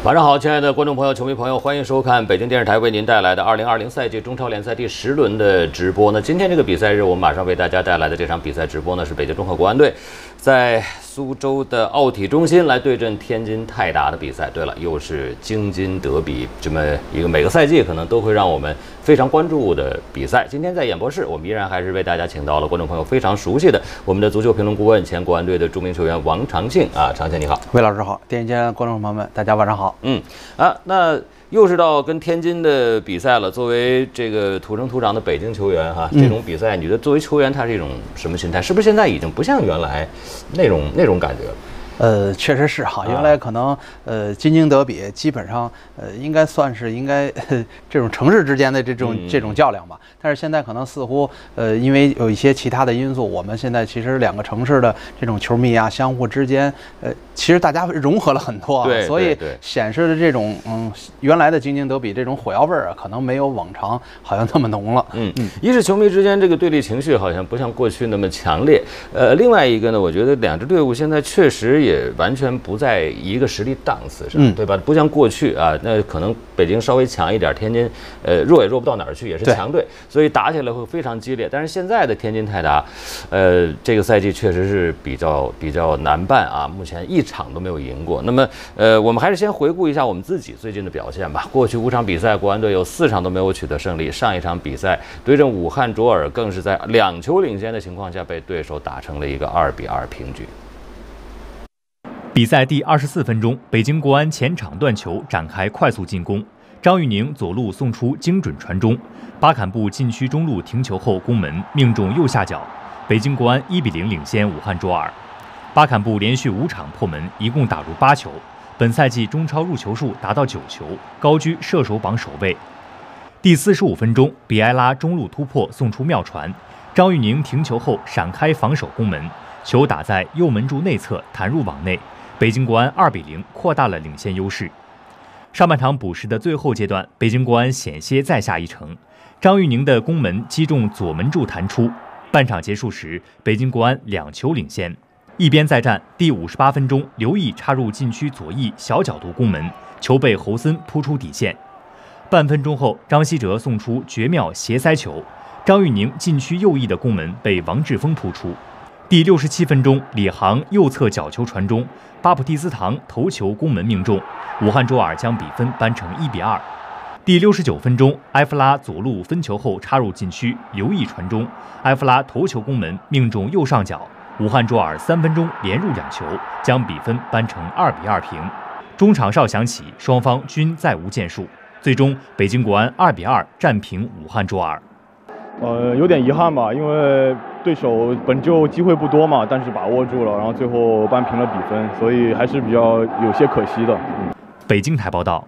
晚上好，亲爱的观众朋友、球迷朋友，欢迎收看北京电视台为您带来的2020赛季中超联赛第10轮的直播。那今天这个比赛日，我们马上为大家带来的这场比赛直播呢，是北京中赫国安队在苏州的奥体中心来对阵天津泰达的比赛。对了，又是京津德比，这么一个每个赛季可能都会让我们非常关注的比赛。今天在演播室，我们依然还是为大家请到了观众朋友非常熟悉的我们的足球评论顾问、前国安队的著名球员王长庆啊，长庆你好， 魏老师好，电视间观众朋友们，大家晚上好。 那又是到跟天津的比赛了。作为这个土生土长的北京球员哈，这种比赛，你觉得作为球员他是一种什么心态？是不是现在已经不像原来那种感觉了？ 确实是哈，原来可能京津德比基本上应该算是这种城市之间的这种较量吧。但是现在可能似乎因为有一些其他的因素，我们现在其实两个城市的这种球迷啊，相互之间其实大家融合了很多啊，所以显示的这种原来的京津德比这种火药味儿啊，可能没有往常好像那么浓了。 一是球迷之间这个对立情绪好像不像过去那么强烈，另外一个呢，我觉得两支队伍现在确实也完全不在一个实力档次上，对吧？不像过去啊，那可能北京稍微强一点，天津弱也弱不到哪儿去，也是强队，所以打起来会非常激烈。但是现在的天津泰达，这个赛季确实是比较难办啊，目前一场都没有赢过。那么我们还是先回顾一下我们自己最近的表现吧。过去5场比赛，国安队有4场都没有取得胜利，上一场比赛对阵武汉卓尔，更是在2球领先的情况下被对手打成了一个2-2平局。 比赛第24分钟，北京国安前场断球展开快速进攻，张玉宁左路送出精准传中，巴坎布禁区中路停球后攻门命中右下角，北京国安1-0领先武汉卓尔。巴坎布连续5场破门，一共打入8球，本赛季中超入球数达到9球，高居射手榜首位。第45分钟，比埃拉中路突破送出妙传，张玉宁停球后闪开防守攻门，球打在右门柱内侧弹入网内，北京国安2-0扩大了领先优势。上半场补时的最后阶段，北京国安险些再下一城，张玉宁的攻门击中左门柱弹出。半场结束时，北京国安2球领先。一边再战，第58分钟，刘毅插入禁区左翼小角度攻门，球被侯森扑出底线。半分钟后，张稀哲送出绝妙斜塞球，张玉宁禁区右翼的攻门被王志峰扑出。第67分钟，李航右侧角球传中，巴普蒂斯唐头球攻门命中，武汉卓尔将比分扳成1-2。第69分钟，埃弗拉左路分球后插入禁区，刘毅传中，埃弗拉头球攻门命中右上角，武汉卓尔3分钟连入2球，将比分扳成2-2平。中场哨响起，双方均再无建树，最终北京国安2-2战平武汉卓尔。 有点遗憾吧，因为对手本就机会不多嘛，但是把握住了，然后最后扳平了比分，所以还是比较有些可惜的。 北京台报道。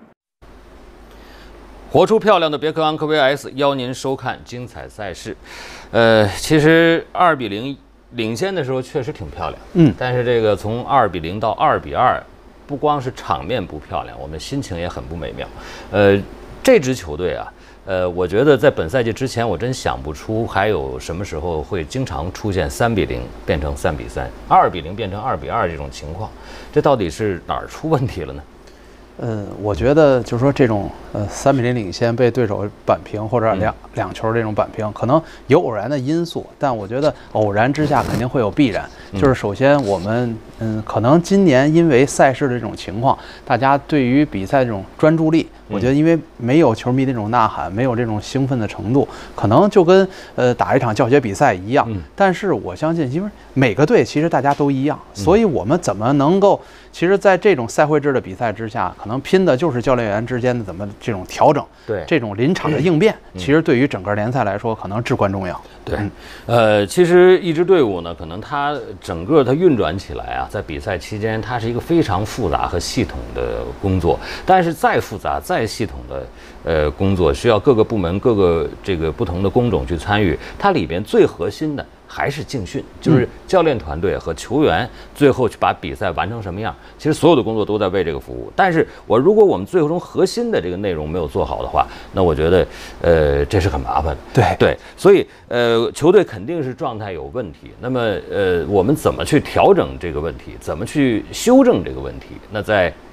活出漂亮的别克昂科威 S， 邀您收看精彩赛事。其实2-0领先的时候确实挺漂亮，但是这个从2-0到2-2，不光是场面不漂亮，我们心情也很不美妙。这支球队啊。我觉得在本赛季之前，我真想不出还有什么时候会经常出现3-0变成3-3，2-0变成2-2这种情况，这到底是哪儿出问题了呢？ 我觉得就是说这种3-0领先被对手扳平，或者两球这种扳平，可能有偶然的因素，但我觉得偶然之下肯定会有必然。就是首先我们可能今年因为赛事的这种情况，大家对于比赛这种专注力，我觉得因为没有球迷那种呐喊，没有这种兴奋的程度，可能就跟打一场教学比赛一样。但是我相信，因为每个队其实大家都一样，所以我们怎么能够，其实在这种赛会制的比赛之下，可能拼的就是教练员之间的怎么这种调整，对这种临场的应变，其实对于整个联赛来说，可能至关重要。 对，其实一支队伍呢，可能它整个它运转起来啊，在比赛期间，它是一个非常复杂和系统的工作。但是再复杂、再系统的工作，需要各个部门、各个这个不同的工种去参与。它里边最核心的还是竞训，就是教练团队和球员最后去把比赛完成什么样。其实所有的工作都在为这个服务。但是如果我们最终核心的这个内容没有做好的话，那我觉得这是很麻烦的。对，所以球队肯定是状态有问题。那么我们怎么去调整这个问题？怎么去修正这个问题？那在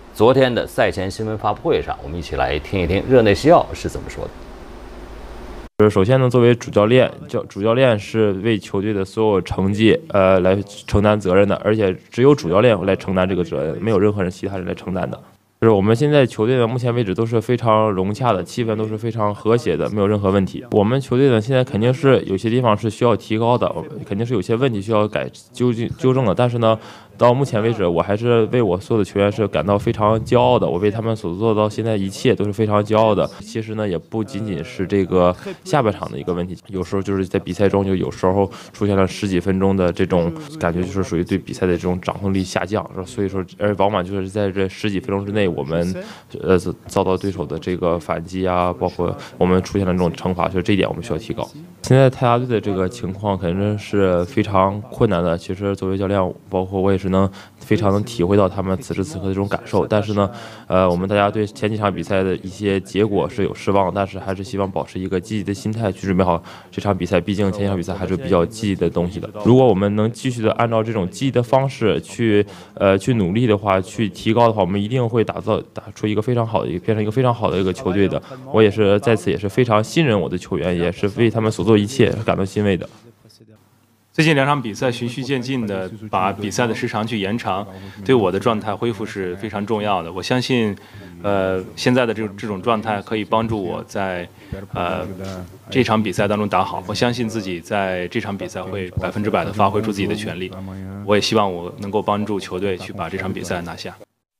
昨天的赛前新闻发布会上，我们一起来听一听热内西奥是怎么说的。 首先呢，作为主教练，主教练是为球队的所有成绩来承担责任的，而且只有主教练来承担这个责任，没有任何人其他人来承担的。就是我们现在球队呢，目前为止都是非常融洽的，气氛都是非常和谐的，没有任何问题。我们球队呢，现在肯定是有些地方是需要提高的，肯定是有些问题需要纠正的。但是呢，到目前为止，我还是为我所有的球员是感到非常骄傲的。我为他们所做到现在一切都是非常骄傲的。其实呢，也不仅仅是这个下半场的一个问题，有时候就是在比赛中就有时候出现了十几分钟的这种感觉，就是属于对比赛的这种掌控力下降。所以说，往往就是在这十几分钟之内，我们遭到对手的这个反击啊，包括我们出现了这种惩罚，所以这一点我们需要提高。现在泰达队的这个情况肯定是非常困难的。其实作为教练，包括我也是非常能体会到他们此时此刻的这种感受。但是呢，我们大家对前几场比赛的一些结果是有失望，但是还是希望保持一个积极的心态去准备好这场比赛。毕竟前几场比赛还是比较积极的东西的。如果我们能继续的按照这种积极的方式去努力的话，去提高的话，我们一定会打出一个非常好的变成一个非常好的一个球队的。我也是在此也是非常信任我的球员，也是为他们所做一切感到欣慰的。 最近2场比赛循序渐进的把比赛的时长去延长，对我的状态恢复是非常重要的。我相信，现在的这种状态可以帮助我在这场比赛当中打好。我相信自己在这场比赛会100%的发挥出自己的全力。我也希望我能够帮助球队去把这场比赛拿下。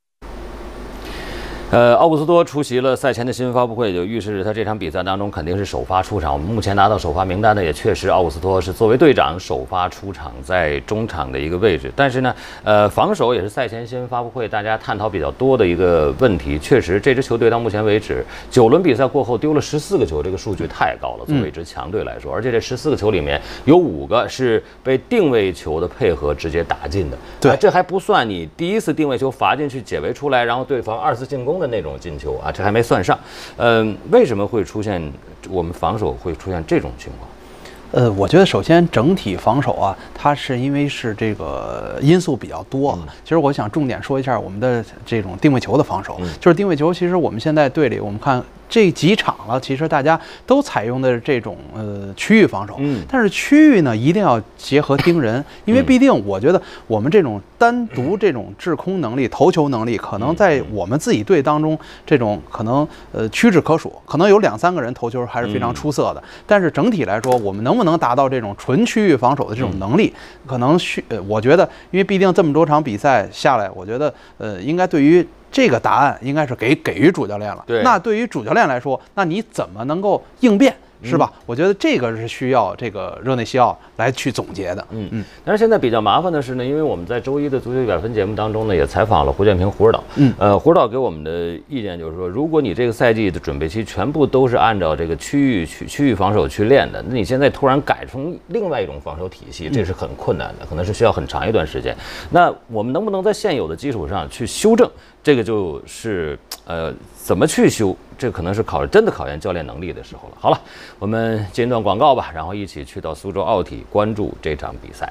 奥古斯托出席了赛前的新闻发布会，就预示他这场比赛当中肯定是首发出场。我们目前拿到首发名单的也确实，奥古斯托是作为队长首发出场在中场的一个位置。但是呢，防守也是赛前新闻发布会大家探讨比较多的一个问题。确实，这支球队到目前为止9轮比赛过后丢了14个球，这个数据太高了，作为一支强队来说。而且这14个球里面有5个是被定位球的配合直接打进的。 对， 这还不算你第一次定位球罚进去解围出来，然后对方2次进攻的那种进球啊，这还没算上。为什么会出现我们防守会出现这种情况？ 我觉得首先整体防守啊，它是因为是这个因素比较多。其实我想重点说一下我们的这种定位球的防守，就是定位球，其实我们现在队里我们看这几场了，其实大家都采用的这种区域防守，但是区域呢一定要结合盯人，因为毕竟我觉得我们这种单独这种制空能力、投球能力，可能在我们自己队当中这种可能屈指可数，可能有2-3个人投球还是非常出色的。但是整体来说，我们能不能达到这种纯区域防守的这种能力，可能我觉得，因为毕竟这么多场比赛下来，我觉得应该对于这个答案应该是给予主教练了。 对， 那对于主教练来说，那你怎么能够应变？是吧？我觉得这个是需要这个热内西奥来去总结的。 但是现在比较麻烦的是呢，因为我们在周一的足球100分节目当中呢，也采访了胡建平胡指导。胡指导给我们的意见就是说，如果你这个赛季的准备期全部都是按照这个区域防守去练的，那你现在突然改成另外一种防守体系，这是很困难的，可能是需要很长一段时间。那我们能不能在现有的基础上去修正？这个就是怎么去修？这可能是真的考验教练能力的时候了。好了，我们进一段广告吧，然后一起去到苏州奥体关注这场比赛。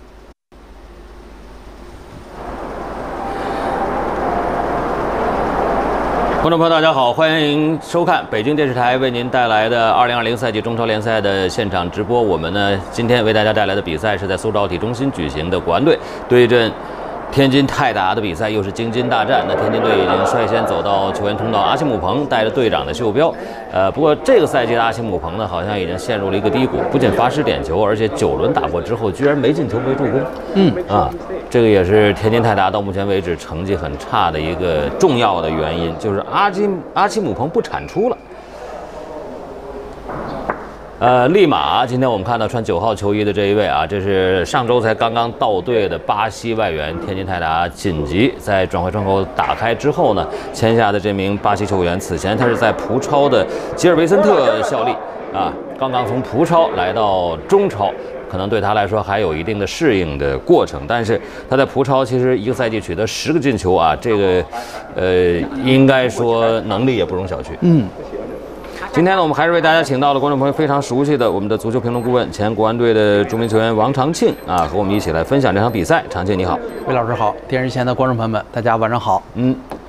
观众朋友，大家好，欢迎收看北京电视台为您带来的2020赛季中超联赛的现场直播。我们呢，今天为大家带来的比赛是在苏州奥体中心举行的国安队对阵天津泰达的比赛，又是京津大战。那天津队已经率先走到球员通道，阿奇姆彭带着队长的袖标。不过这个赛季的阿奇姆彭呢，好像已经陷入了一个低谷，不仅罚失点球，而且9轮打过之后，居然没进球没助攻。这个也是天津泰达到目前为止成绩很差的一个重要的原因，就是阿奇姆彭不产出了。利马，今天我们看到穿9号球衣的这一位啊，这是上周才刚刚到队的巴西外援，天津泰达紧急在转会窗口打开之后呢，签下的这名巴西球员。此前他是在葡超的吉尔维森特效力啊，刚刚从葡超来到中超，可能对他来说还有一定的适应的过程。但是他在葡超其实一个赛季取得10个进球啊，这个应该说能力也不容小觑。今天呢，我们还是为大家请到了观众朋友非常熟悉的我们的足球评论顾问、前国安队的著名球员王长庆啊，和我们一起来分享这场比赛。长庆你好。 魏老师好，电视前的观众朋友们，大家晚上好。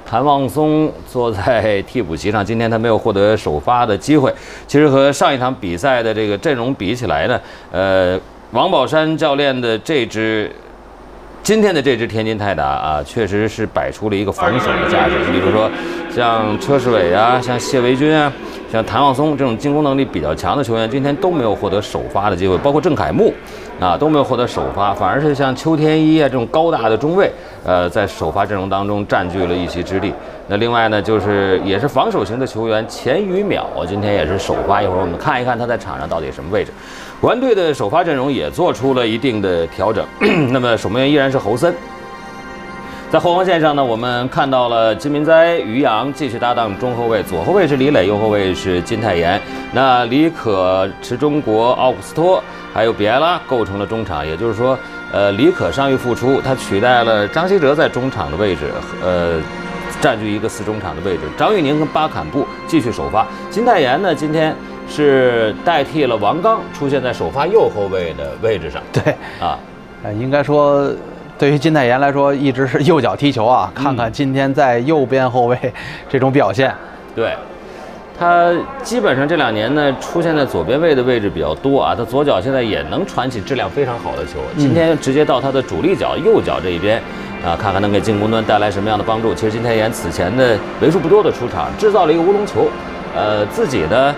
谭望松坐在替补席上，今天他没有获得首发的机会。其实和上一场比赛的这个阵容比起来呢，王宝山教练的今天的这支天津泰达啊，确实是摆出了一个防守的价值。比如说，像车世伟啊，像谢维军啊，像谭望松这种进攻能力比较强的球员，今天都没有获得首发的机会，包括郑凯木啊都没有获得首发，反而是像邱天一啊这种高大的中卫，在首发阵容当中占据了一席之地。那另外呢，就是也是防守型的球员钱宇淼，今天也是首发。一会儿我们看一看他在场上到底什么位置。国安队的首发阵容也做出了一定的调整，那么守门员依然是侯森。在后防线上呢，我们看到了金民哉、于洋继续搭档中后卫，左后卫是李磊，右后卫是金泰妍。那李可、池中国、奥古斯托还有比埃拉构成了中场，也就是说，李可伤愈复出，他取代了张稀哲在中场的位置，占据一个4中场的位置。张玉宁跟巴坎布继续首发，金泰妍呢今天是代替了王刚出现在首发右后卫的位置上。 对啊， 应该说，对于金泰妍来说，一直是右脚踢球啊。看看今天在右边后卫这种表现， 对。他基本上这2年呢，出现在左边卫的位置比较多啊。他左脚现在也能传起质量非常好的球，今天直接到他的主力脚右脚这一边啊，看看能给进攻端带来什么样的帮助。其实金泰妍此前的为数不多的出场，制造了一个乌龙球，自己的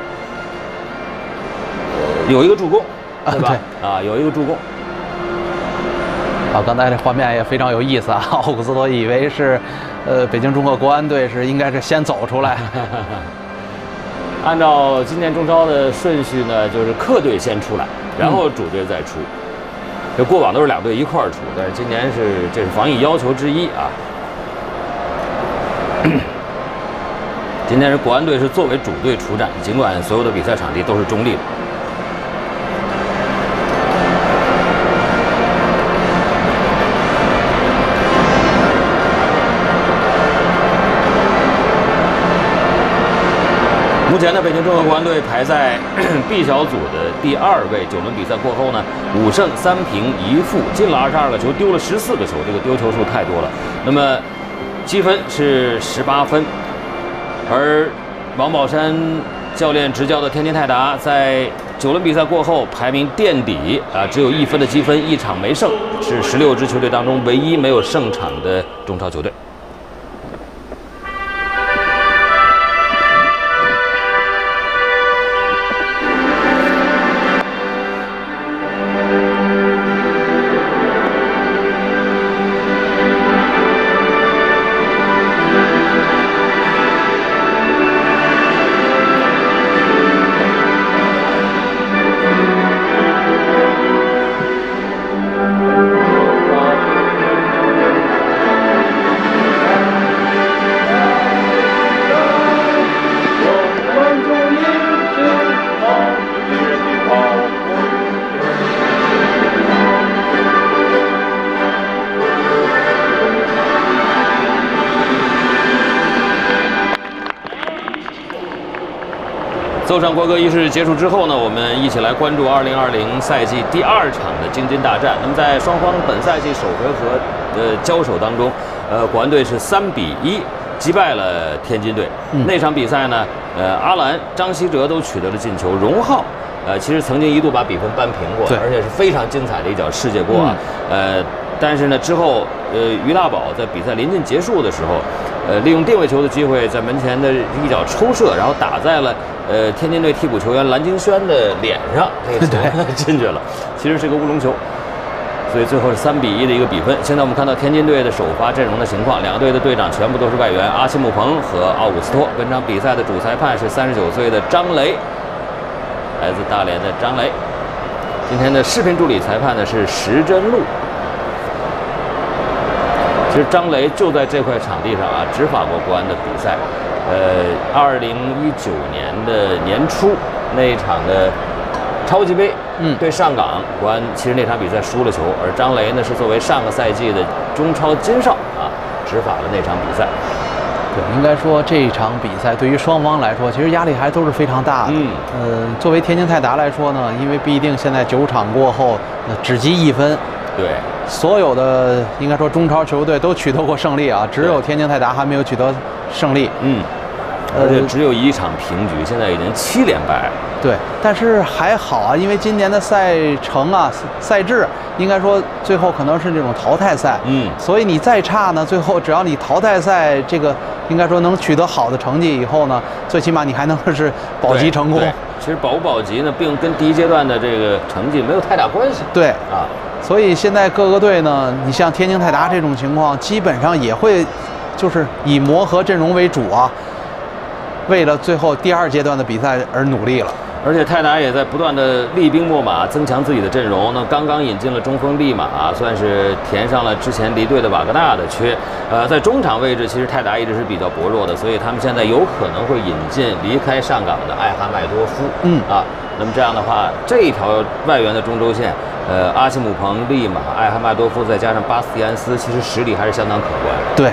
有一个助攻，对吧？啊，有一个助攻。 啊，刚才这画面也非常有意思啊。奥古斯托以为是，北京中赫国安队应该是先走出来。 按照今年中超的顺序呢，就是客队先出来，然后主队再出。这过往都是2队一块儿出，但是今年这是防疫要求之一啊。今天是国安队是作为主队出战，尽管所有的比赛场地都是中立的。目前呢，北京中赫国安队排在 B 小组的第2位。9轮比赛过后呢，5胜3平1负，进了22个球，丢了14个球，这个丢球数太多了。那么积分是18分，而王宝山教练执教的天津泰达在9轮比赛过后排名垫底啊，只有1分的积分，1场没胜，是16支球队当中唯一没有胜场的中超球队。奏唱国歌仪式结束之后呢，我们一起来关注2020赛季第2场的京津大战。那么在双方本赛季首回合的交手当中，国安队是3比1击败了天津队。那场比赛呢，阿兰、张稀哲都取得了进球，荣浩其实曾经一度把比分扳平过，而且是非常精彩的一脚世界波啊。但是呢，之后于大宝在比赛临近结束的时候，利用定位球的机会，在门前的一脚抽射，然后打在了天津队替补球员蓝京轩的脸上，这个球进去了，其实是个乌龙球，所以最后是3比1的一个比分。现在我们看到天津队的首发阵容的情况，2个队的队长全部都是外援，阿奇姆彭和奥古斯托。本场比赛的主裁判是39岁的张雷，来自大连的张雷。今天的视频助理裁判呢是石真路。其实张雷就在这块场地上啊执法过国安的比赛。2019年的年初那一场的超级杯，对上港，国安其实那场比赛输了球，而张雷呢是作为上个赛季的中超金哨啊执法了那场比赛。 对，应该说这场比赛对于双方来说，其实压力还都是非常大的。作为天津泰达来说呢，因为毕竟现在9场过后，只积1分， 对， 所有的应该说中超球队都取得过胜利啊，只有天津泰达还没有取得胜利。 而且只有1场平局，现在已经7连败。 对，但是还好啊，因为今年的赛程啊、赛制，应该说最后可能是这种淘汰赛。所以你再差呢，最后只要你淘汰赛这个应该说能取得好的成绩以后呢，最起码你还能是保级成功。 其实保不保级呢，并跟第1阶段的这个成绩没有太大关系。 对啊， 所以现在各个队呢，你像天津泰达这种情况，基本上也会就是以磨合阵容为主啊，为了最后第2阶段的比赛而努力了。 而且泰达也在不断的厉兵秣马，增强自己的阵容。那刚刚引进了中锋利马，算是填上了之前离队的瓦格纳的缺。在中场位置，其实泰达一直是比较薄弱的，所以他们现在有可能会引进离开上港的艾哈迈多夫。那么这样的话，这一条外援的中轴线，阿西姆彭、利马、艾哈迈多夫，再加上巴斯蒂安斯，其实实力还是相当可观。 对。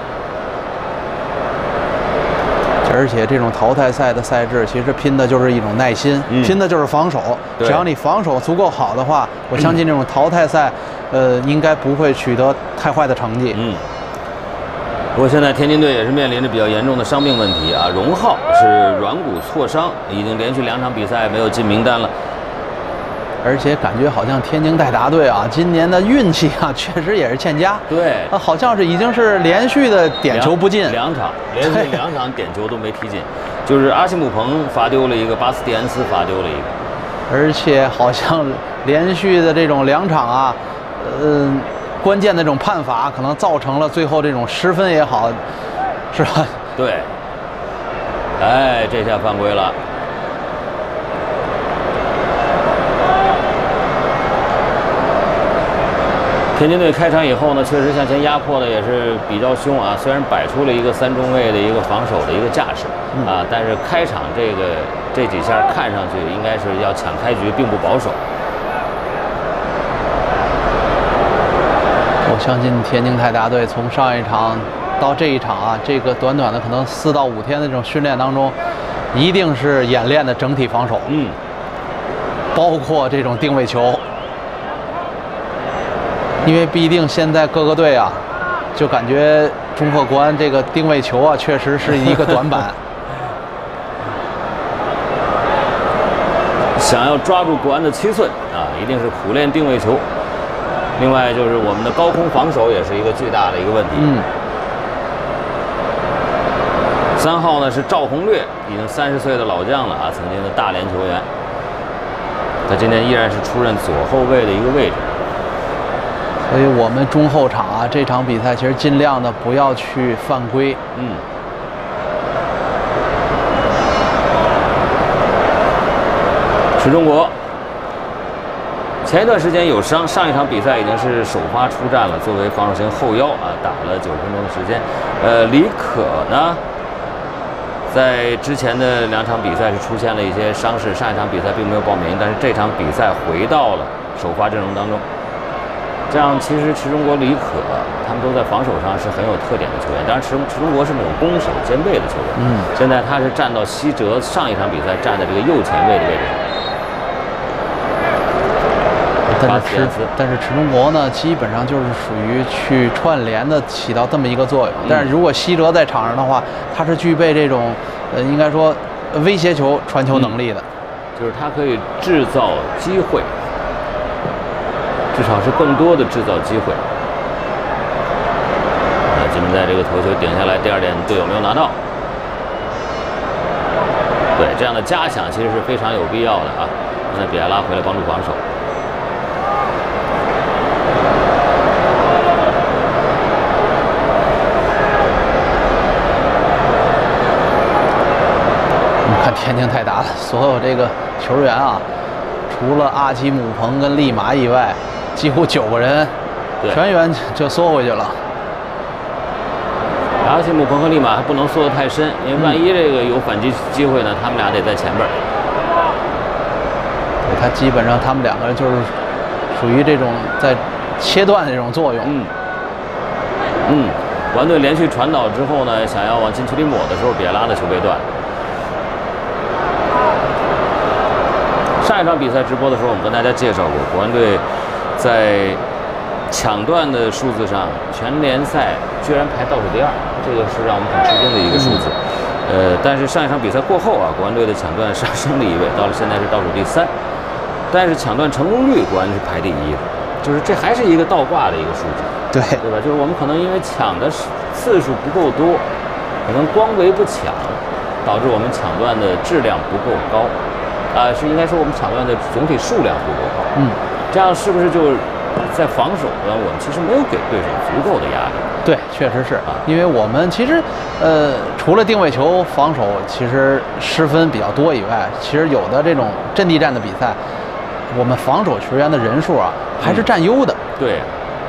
而且这种淘汰赛的赛制，其实拼的就是一种耐心，拼的就是防守。只要你防守足够好的话，我相信这种淘汰赛，应该不会取得太坏的成绩。 不过现在天津队也是面临着比较严重的伤病问题啊，荣浩是软骨挫伤，已经连续2场比赛没有进名单了。 而且感觉好像天津泰达队啊，今年的运气啊，确实也是欠佳。 对， 好像是已经是连续的点球不进 ，2场连续2场点球都没踢进，就是阿西姆彭罚丢了一个，巴斯蒂安斯罚丢了一个， 而且好像连续的这种2场啊，关键的这种判罚可能造成了最后这种失分也好，是吧？ 对，哎，这下犯规了。天津队开场以后呢，确实向前压迫的也是比较凶啊。虽然摆出了一个3中卫的一个防守的一个架势啊，但是开场这几下看上去应该是要抢开局，并不保守。 我相信天津泰达队从上一场到这一场啊，这个短短的可能4到5天的这种训练当中，一定是演练的整体防守，包括这种定位球。因为毕竟现在各个队啊，就感觉中赫国安这个定位球啊，确实是一个短板。 想要抓住国安的7寸啊，一定是苦练定位球。另外就是我们的高空防守也是一个巨大的一个问题。3号呢是赵宏略，已经30岁的老将了啊，曾经的大连球员。他今年依然是出任左后卫的一个位置。 所以我们中后场啊，这场比赛其实尽量的不要去犯规。 池中国前一段时间有伤，上一场比赛已经是首发出战了，作为防守型后腰啊，打了90分钟的时间。李可呢，在之前的2场比赛是出现了一些伤势，上一场比赛并没有报名，但是这场比赛回到了首发阵容当中。这样，其实池中国、李可他们都在防守上是很有特点的球员。当然，池中国是那种攻守兼备的球员。现在他是站到西哲上一场比赛站在这个右前卫的位置上。 但是池中国呢，基本上就是属于去串联的，起到这么一个作用。但是如果西哲在场上的话，他是具备这种应该说威胁球、传球能力的， 就是他可以制造机会。至少是更多的制造机会。金门在这个头球顶下来，第2点队友没有拿到。对，这样的加强其实是非常有必要的啊。现在比埃拉回来帮助防守。 我们看天津泰达的所有这个球员啊，除了阿基姆彭跟利马以外，几乎9个人全员就缩回去了。 阿基姆彭和利马还不能缩得太深，因为万一这个有反击机会呢，他们俩得在前边。 他基本上他们2个人就是属于这种在切断的这种作用。 完队连续传导之后呢，想要往禁区里抹的时候，比埃拉的球被断。上一场比赛直播的时候，我们跟大家介绍过，国安队在抢断的数字上，全联赛居然排倒数第2，这个是让我们很吃惊的一个数字。但是上一场比赛过后啊，国安队的抢断上升了1位，到了现在是倒数第3。但是抢断成功率国安是排第1的，就是这还是一个倒挂的一个数据，对吧？就是我们可能因为抢的次数不够多，可能光为不抢，导致我们抢断的质量不够高，是应该说我们抢断的总体数量不够高。这样是不是就在防守端我们其实没有给对手足够的压力？ 对，确实是因为我们其实除了定位球防守其实失分比较多以外，其实有的这种阵地战的比赛，我们防守球员的人数啊还是占优的。 对，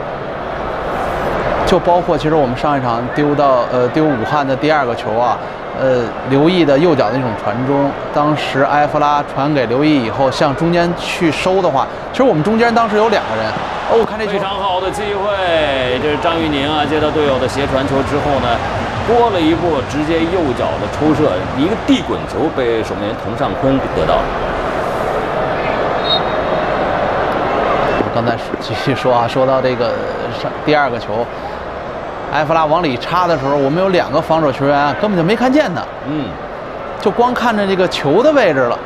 就包括其实我们上一场丢武汉的第2个球啊，刘毅的右脚的那种传中，当时埃弗拉传给刘毅以后向中间去收的话，其实我们中间当时有2个人。看这球非常好的机会，这是张玉宁啊，接到队友的斜传球之后呢，多了一步，直接右脚的抽射，一个地滚球被守门员滕尚坤得到了。 我刚才继续说啊，说到这个第2个球，埃弗拉往里插的时候，我们有2个防守球员根本就没看见他，就光看着这个球的位置了。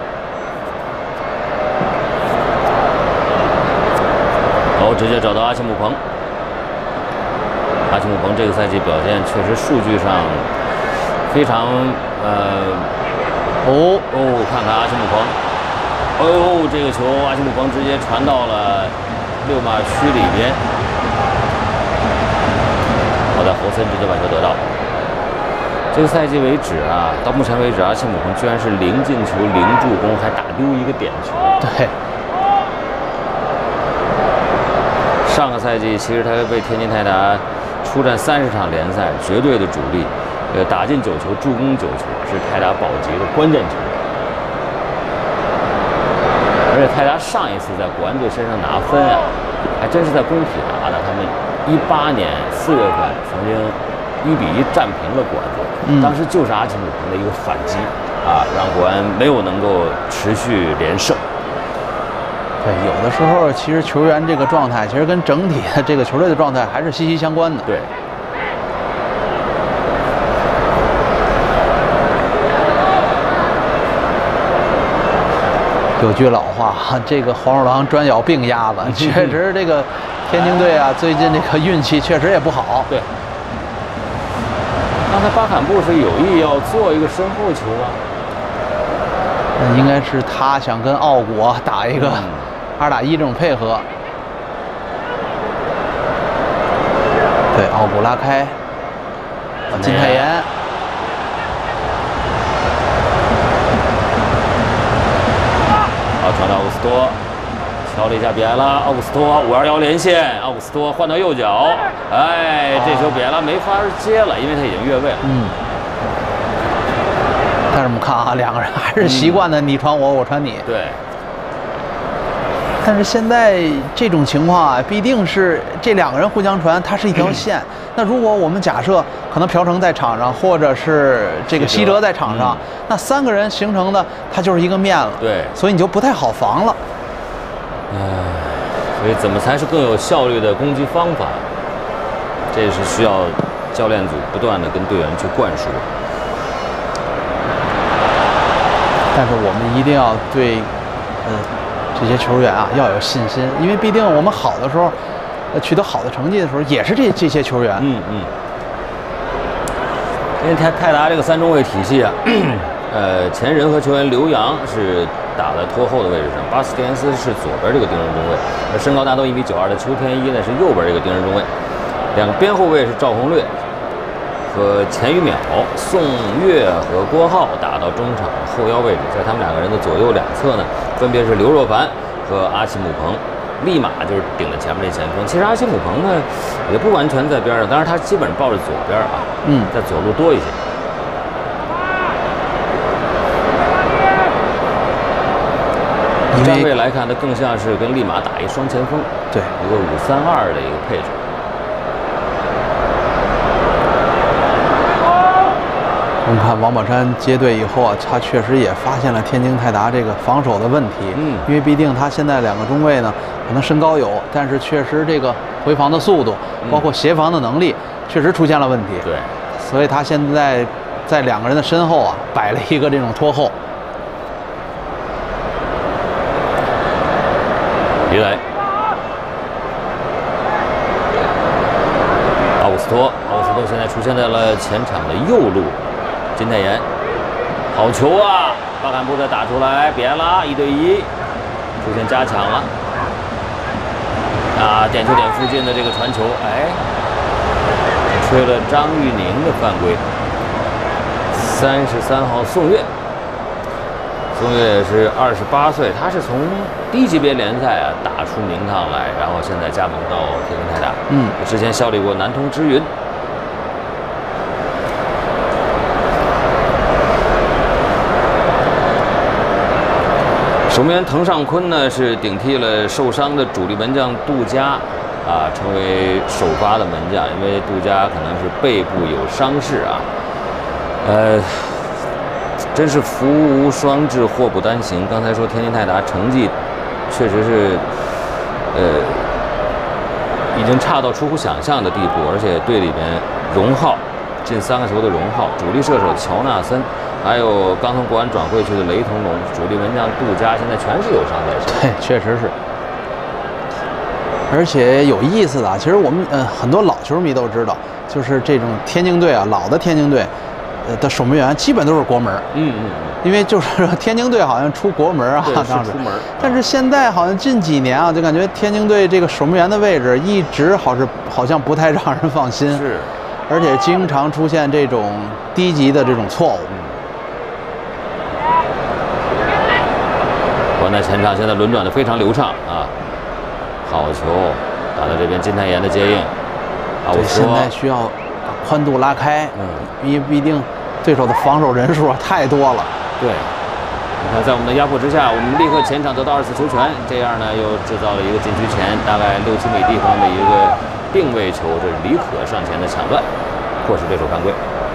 直接找到阿奇姆彭。阿奇姆彭这个赛季表现确实数据上非常看看阿奇姆彭，这个球阿奇姆彭直接传到了6码区里边。好的，侯森直接把球得到。这个赛季为止啊，到目前为止，阿奇姆彭居然是0进球0助攻，还打丢1个点球。 对。 上个赛季其实他为天津泰达出战30场联赛，绝对的主力，打进9球，助攻9球，是泰达保级的关键球员。而且泰达上一次在国安队身上拿分啊，还真是在工体拿的。他们18年4月份曾经1比1战平了国安队，当时就是阿奇姆彭的一个反击啊，让国安没有能够持续连胜。 对，有的时候其实球员这个状态，其实跟整体的这个球队的状态还是息息相关的。 对。 有句老话，这个黄鼠狼专咬病鸭子，确实这个天津队啊，最近这个运气确实也不好。 对。刚才巴坎布是有意要做一个身后球吗？ 应该是他想跟奥古打一个2打1这种配合。对，奥古拉开，金泰妍， 传到奥古斯托，敲了一下比埃拉，奥古斯托521连线，奥古斯托换到右脚，这球比埃拉没法接了，因为他已经越位了。 但是我们看啊，2个人还是习惯的你传我，我传你。 对。 但是现在这种情况啊，必定是这2个人互相传，它是一条线。那如果我们假设可能朴成在场上，或者是这个西哲在场上，那3个人形成的它就是一个面了。 对。 所以你就不太好防了。 所以怎么才是更有效率的攻击方法？这是需要教练组不断的跟队员去灌输。 但是我们一定要对这些球员啊要有信心，因为毕竟我们好的时候，取得好的成绩的时候，也是这些球员。 因为泰达这个3中卫体系啊，前人和球员刘洋是打在拖后的位置上，巴斯蒂安斯是左边这个盯人中卫，而身高达到1.92米的邱天一呢是右边这个盯人中卫，2个边后卫是赵宏略和钱宇淼，宋岳和郭浩打到中场后腰位置，在他们2个人的左右两侧呢，分别是刘若凡和阿奇姆彭，立马就是顶着前面这前锋。其实阿奇姆彭呢也不完全在边上，当然他基本上抱着左边啊，在左路多一些。站位来看，他更像是跟利马打一双前锋， 对， 一个5-3-2的一个配置。 我们看王宝山接队以后啊，他确实也发现了天津泰达这个防守的问题。因为毕竟他现在2个中卫呢，可能身高有，但是确实这个回防的速度，包括协防的能力，确实出现了问题。 对， 所以他现在在2个人的身后啊，摆了一个这种拖后。 李磊，奥古斯托现在出现在了前场的右路，金泰妍，好球啊！巴坎布再打出来，别拉1对1，出现加强了。啊，点球点附近的这个传球，哎，吹了张玉宁的犯规。33号宋岳。宋岳是28岁，他是从低级别联赛啊打出名堂来，然后现在加盟到天津泰达。之前效力过南通之云。守门员滕尚坤呢是顶替了受伤的主力门将杜佳，成为首发的门将，因为杜佳可能是背部有伤势啊。真是福无双至，祸不单行。刚才说天津泰达成绩确实是，已经差到出乎想象的地步，而且队里面荣浩进3个球的荣浩，主力射手乔纳森，还有刚从国安转会去的雷腾龙，主力门将杜佳，现在全是有伤在身。 对，确实是。而且有意思的啊，其实我们很多老球迷都知道，就是这种天津队啊，老的天津队。的守门员基本都是国门，因为就是说天津队好像出国门啊，当时，但是现在好像近几年啊，就感觉天津队这个守门员的位置一直好像不太让人放心， 是， 而且经常出现这种低级的这种错误。 国安在前场现在轮转的非常流畅啊，好球打到这边金泰妍的接应， 对，现在需要把宽度拉开，因为毕竟对手的防守人数太多了。 对，你看在我们的压迫之下，我们立刻前场得到2次球权，这样呢又制造了一个禁区前大概6-7米地方的一个定位球，这是李可上前的抢断，迫使对手犯规。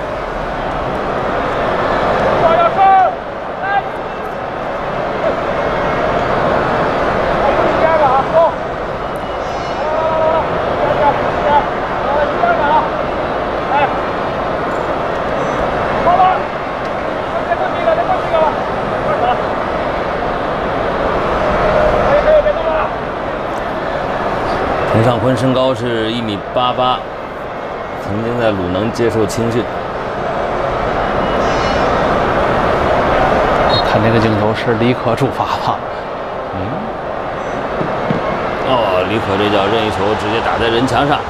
滕尚坤身高是1.88米，曾经在鲁能接受青训。 看这个镜头是李可主罚吧？ 李可这脚任意球直接打在人墙上。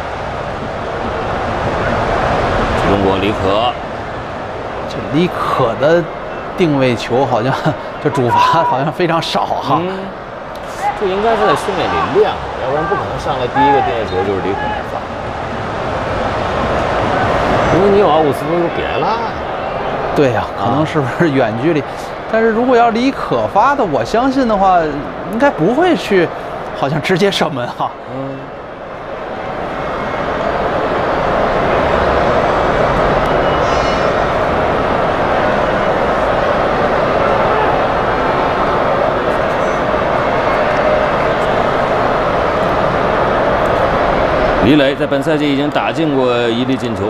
中国李可， 这李可的定位球好像这主罚好像非常少哈。 这应该是在训练里练过，要不然不可能上来第一个定位球就是李可来发。因为你有奥古斯托就别拉。 对呀，可能是不是远距离？但是如果要李可发的，我相信的话，应该不会去，好像直接射门哈。 李磊在本赛季已经打进过1粒进球。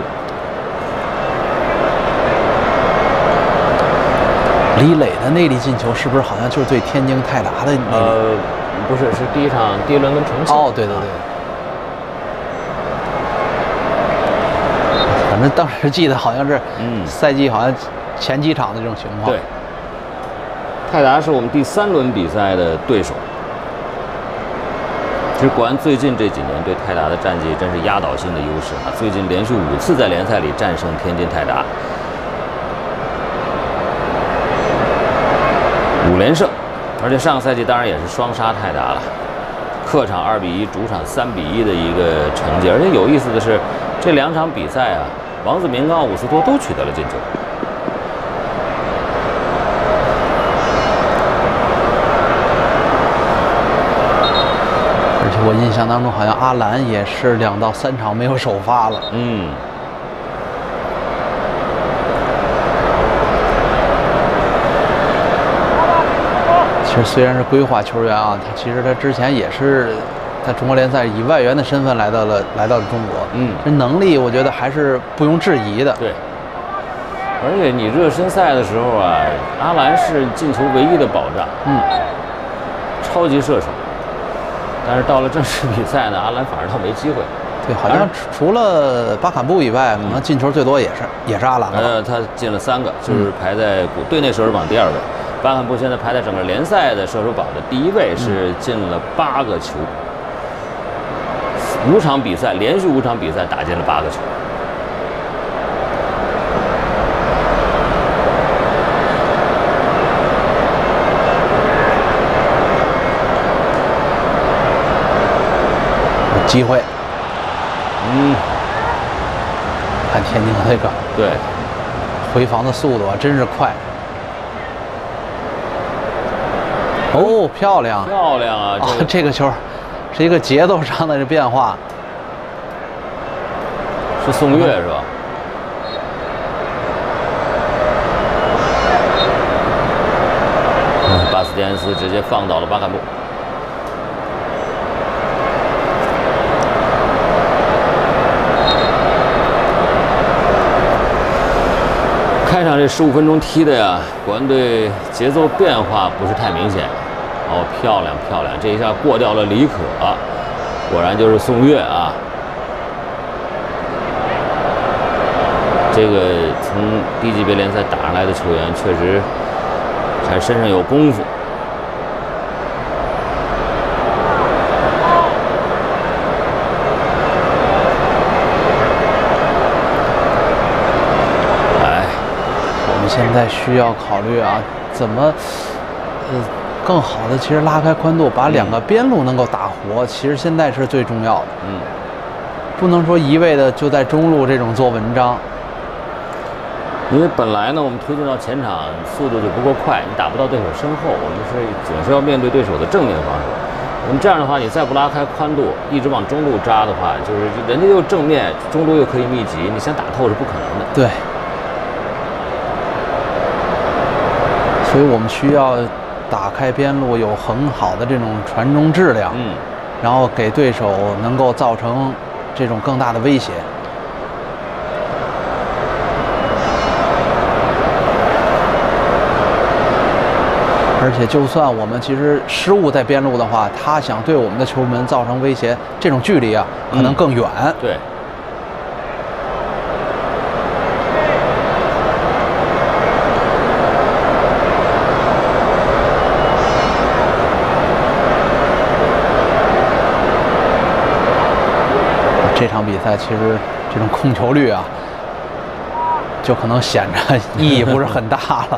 李磊的那粒进球是不是好像就是对天津泰达的那粒？ 不是，是第一轮跟重庆。 对对对。反正当时记得好像是，赛季好像前几场的这种情况。 对。泰达是我们第3轮比赛的对手。其实国安最近这几年对泰达的战绩真是压倒性的优势啊！最近连续5次在联赛里战胜天津泰达，5连胜，而且上个赛季当然也是双杀泰达了，客场2比1，主场3比1的一个成绩。而且有意思的是，这2场比赛啊，王子铭跟奥古斯托都取得了进球。 我印象当中，好像阿兰也是2到3场没有首发了。其实虽然是规划球员啊，他其实他之前也是在中国联赛以外援的身份来到了中国，这能力我觉得还是不容置疑的。 对，而且你热身赛的时候啊，阿兰是进球唯一的保障，超级射手。但是到了正式比赛呢，阿兰反而倒没机会。 对，好像除了巴坎布以外，可能进球最多也是阿兰了。 他进了3个，就是排在队内射手榜第2位。巴坎布现在排在整个联赛的射手榜的第1位，是进了8个球，5场比赛连续5场比赛打进了8个球。 有机会，看天津这个对回防的速度啊，真是快。哦，漂亮， 漂亮啊！ 这个球是一个节奏上的变化， 是宋岳是吧？巴斯蒂安斯直接放倒了巴坎布。开场这15分钟踢的呀，国安队节奏变化不是太明显。哦，漂亮漂亮！这一下过掉了李可，果然就是宋岳啊。这个从低级别联赛打上来的球员，确实还身上有功夫。 现在需要考虑啊，怎么更好的其实拉开宽度，把2个边路能够打活，其实现在是最重要的。不能说一味的就在中路这种做文章， 因为本来呢，我们推进到前场速度就不够快，你打不到对手身后，我们总是要面对对手的正面防守。那么这样的话，你再不拉开宽度，一直往中路扎的话，就是人家又正面，中路又可以密集，你想打透是不可能的。 对。所以我们需要打开边路，有很好的这种传中质量，然后给对手能够造成这种更大的威胁。而且，就算我们其实失误在边路的话，他想对我们的球门造成威胁，这种距离啊，可能更远。 对。 这场比赛其实这种控球率啊，就可能显着意义不是很大了。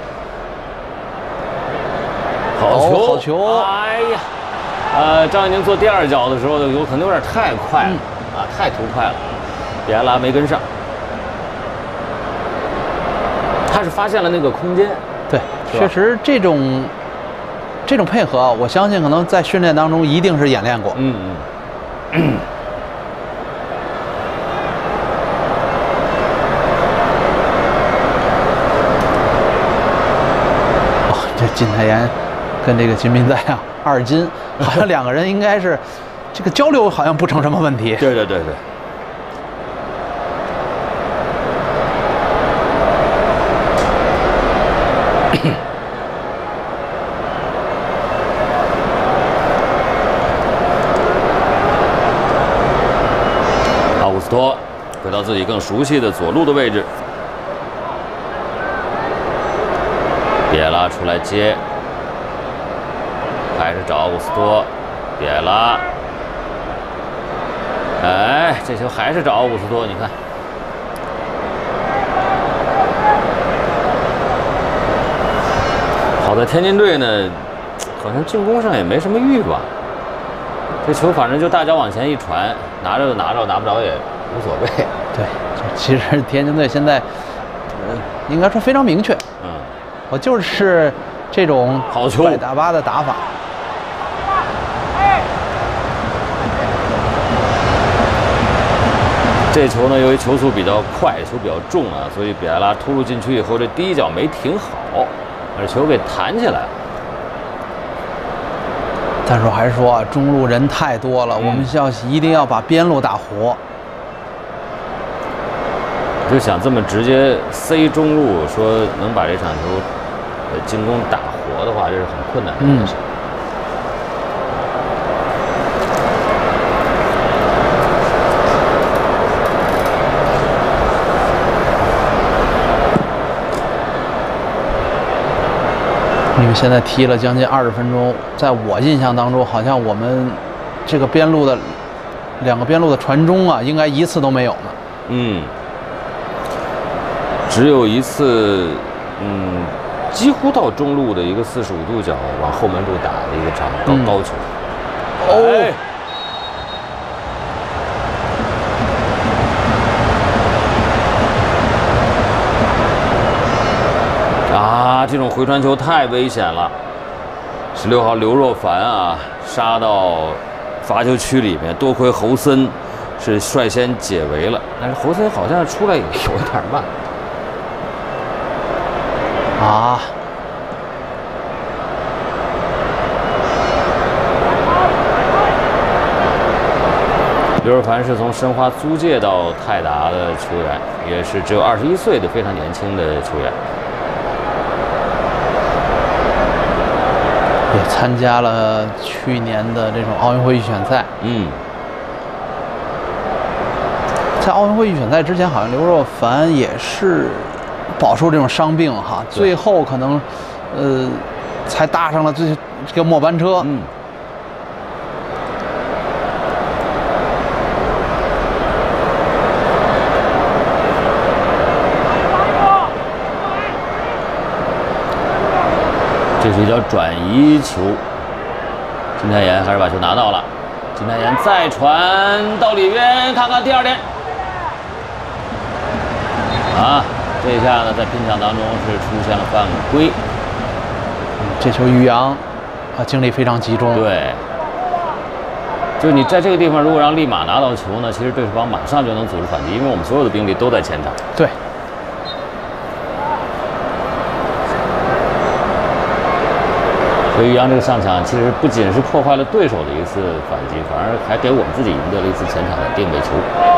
好球， 好球！ 哎呀，张怡宁做第2脚的时候，可能有点太快了，太图快了，比埃拉没跟上。他是发现了那个空间， 对，确实这种配合，我相信可能在训练当中一定是演练过。这金泰妍跟这个金斌哉啊，2斤，好像2个人应该是这个交流好像不成什么问题。 对。奥古斯托回到自己更熟悉的左路的位置。比埃拉出来接，还是找奥古斯托，比埃拉，哎，这球还是找奥古斯托，你看，好在天津队呢，好像进攻上也没什么欲望，这球反正就大脚往前一传，拿着就拿着，拿不着也无所谓。 对，其实天津队现在，应该说非常明确。我就是这种好球摆大巴的打法。 这球呢，由于球速比较快，球比较重啊，所以比埃拉突入禁区以后，这第1脚没停好，把球给弹起来了。 但是我还是说啊，中路人太多了，我们一定要把边路打活。 就想这么直接塞中路，说能把这场球进攻打活的话，这是很困难的一件事。 因为现在踢了将近20分钟，在我印象当中，好像我们这个边路的2个边路的传中啊，应该一次都没有呢。 只有一次，几乎到中路的一个45度角往后门路打的一个长高球。这种回传球太危险了。16号刘若凡啊，杀到罚球区里面，多亏侯森是率先解围了，但是侯森好像出来有一点慢。刘若凡是从申花租借到泰达的球员，也是只有21岁的非常年轻的球员。 也参加了去年的这种奥运会预选赛。在奥运会预选赛之前，好像刘若凡也是饱受这种伤病哈，最后可能才搭上了这个末班车。 这是一脚转移球，金泰妍还是把球拿到了。金泰妍再传到里边，看看第2点。这一下呢，在拼抢当中是出现了犯规。 这球于洋精力非常集中。 对，就是你在这个地方，如果让利马拿到球呢，其实对手方马上就能组织反击，因为我们所有的兵力都在前场。 对。 所以于洋这个上场，其实不仅是破坏了对手的一次反击，反而还给我们自己赢得了一次前场的定位球。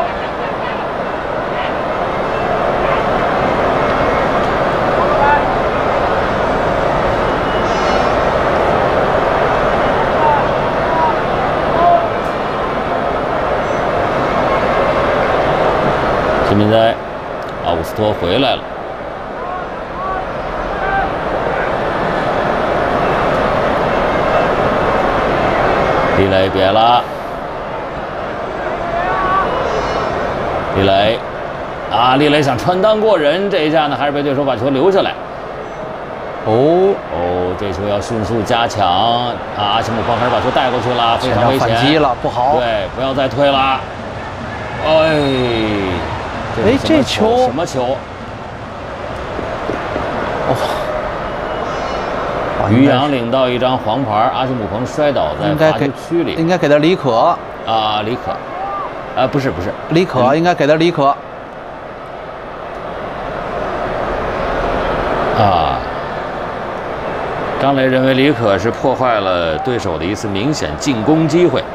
现在奥古斯托回来了。李磊别了，李磊李磊想穿裆过人，这一下呢还是被对手把球留下来。这球要迅速加强阿奇姆方还是把球带过去了，非常危险， 反击了，不好。 对，不要再推了。 这球什么球？于洋领到一张黄牌，阿基姆彭摔倒在罚球区里， 应该给他李可。 李可，不是李可，应该给他李可。 张磊认为李可是破坏了对手的一次明显进攻机会。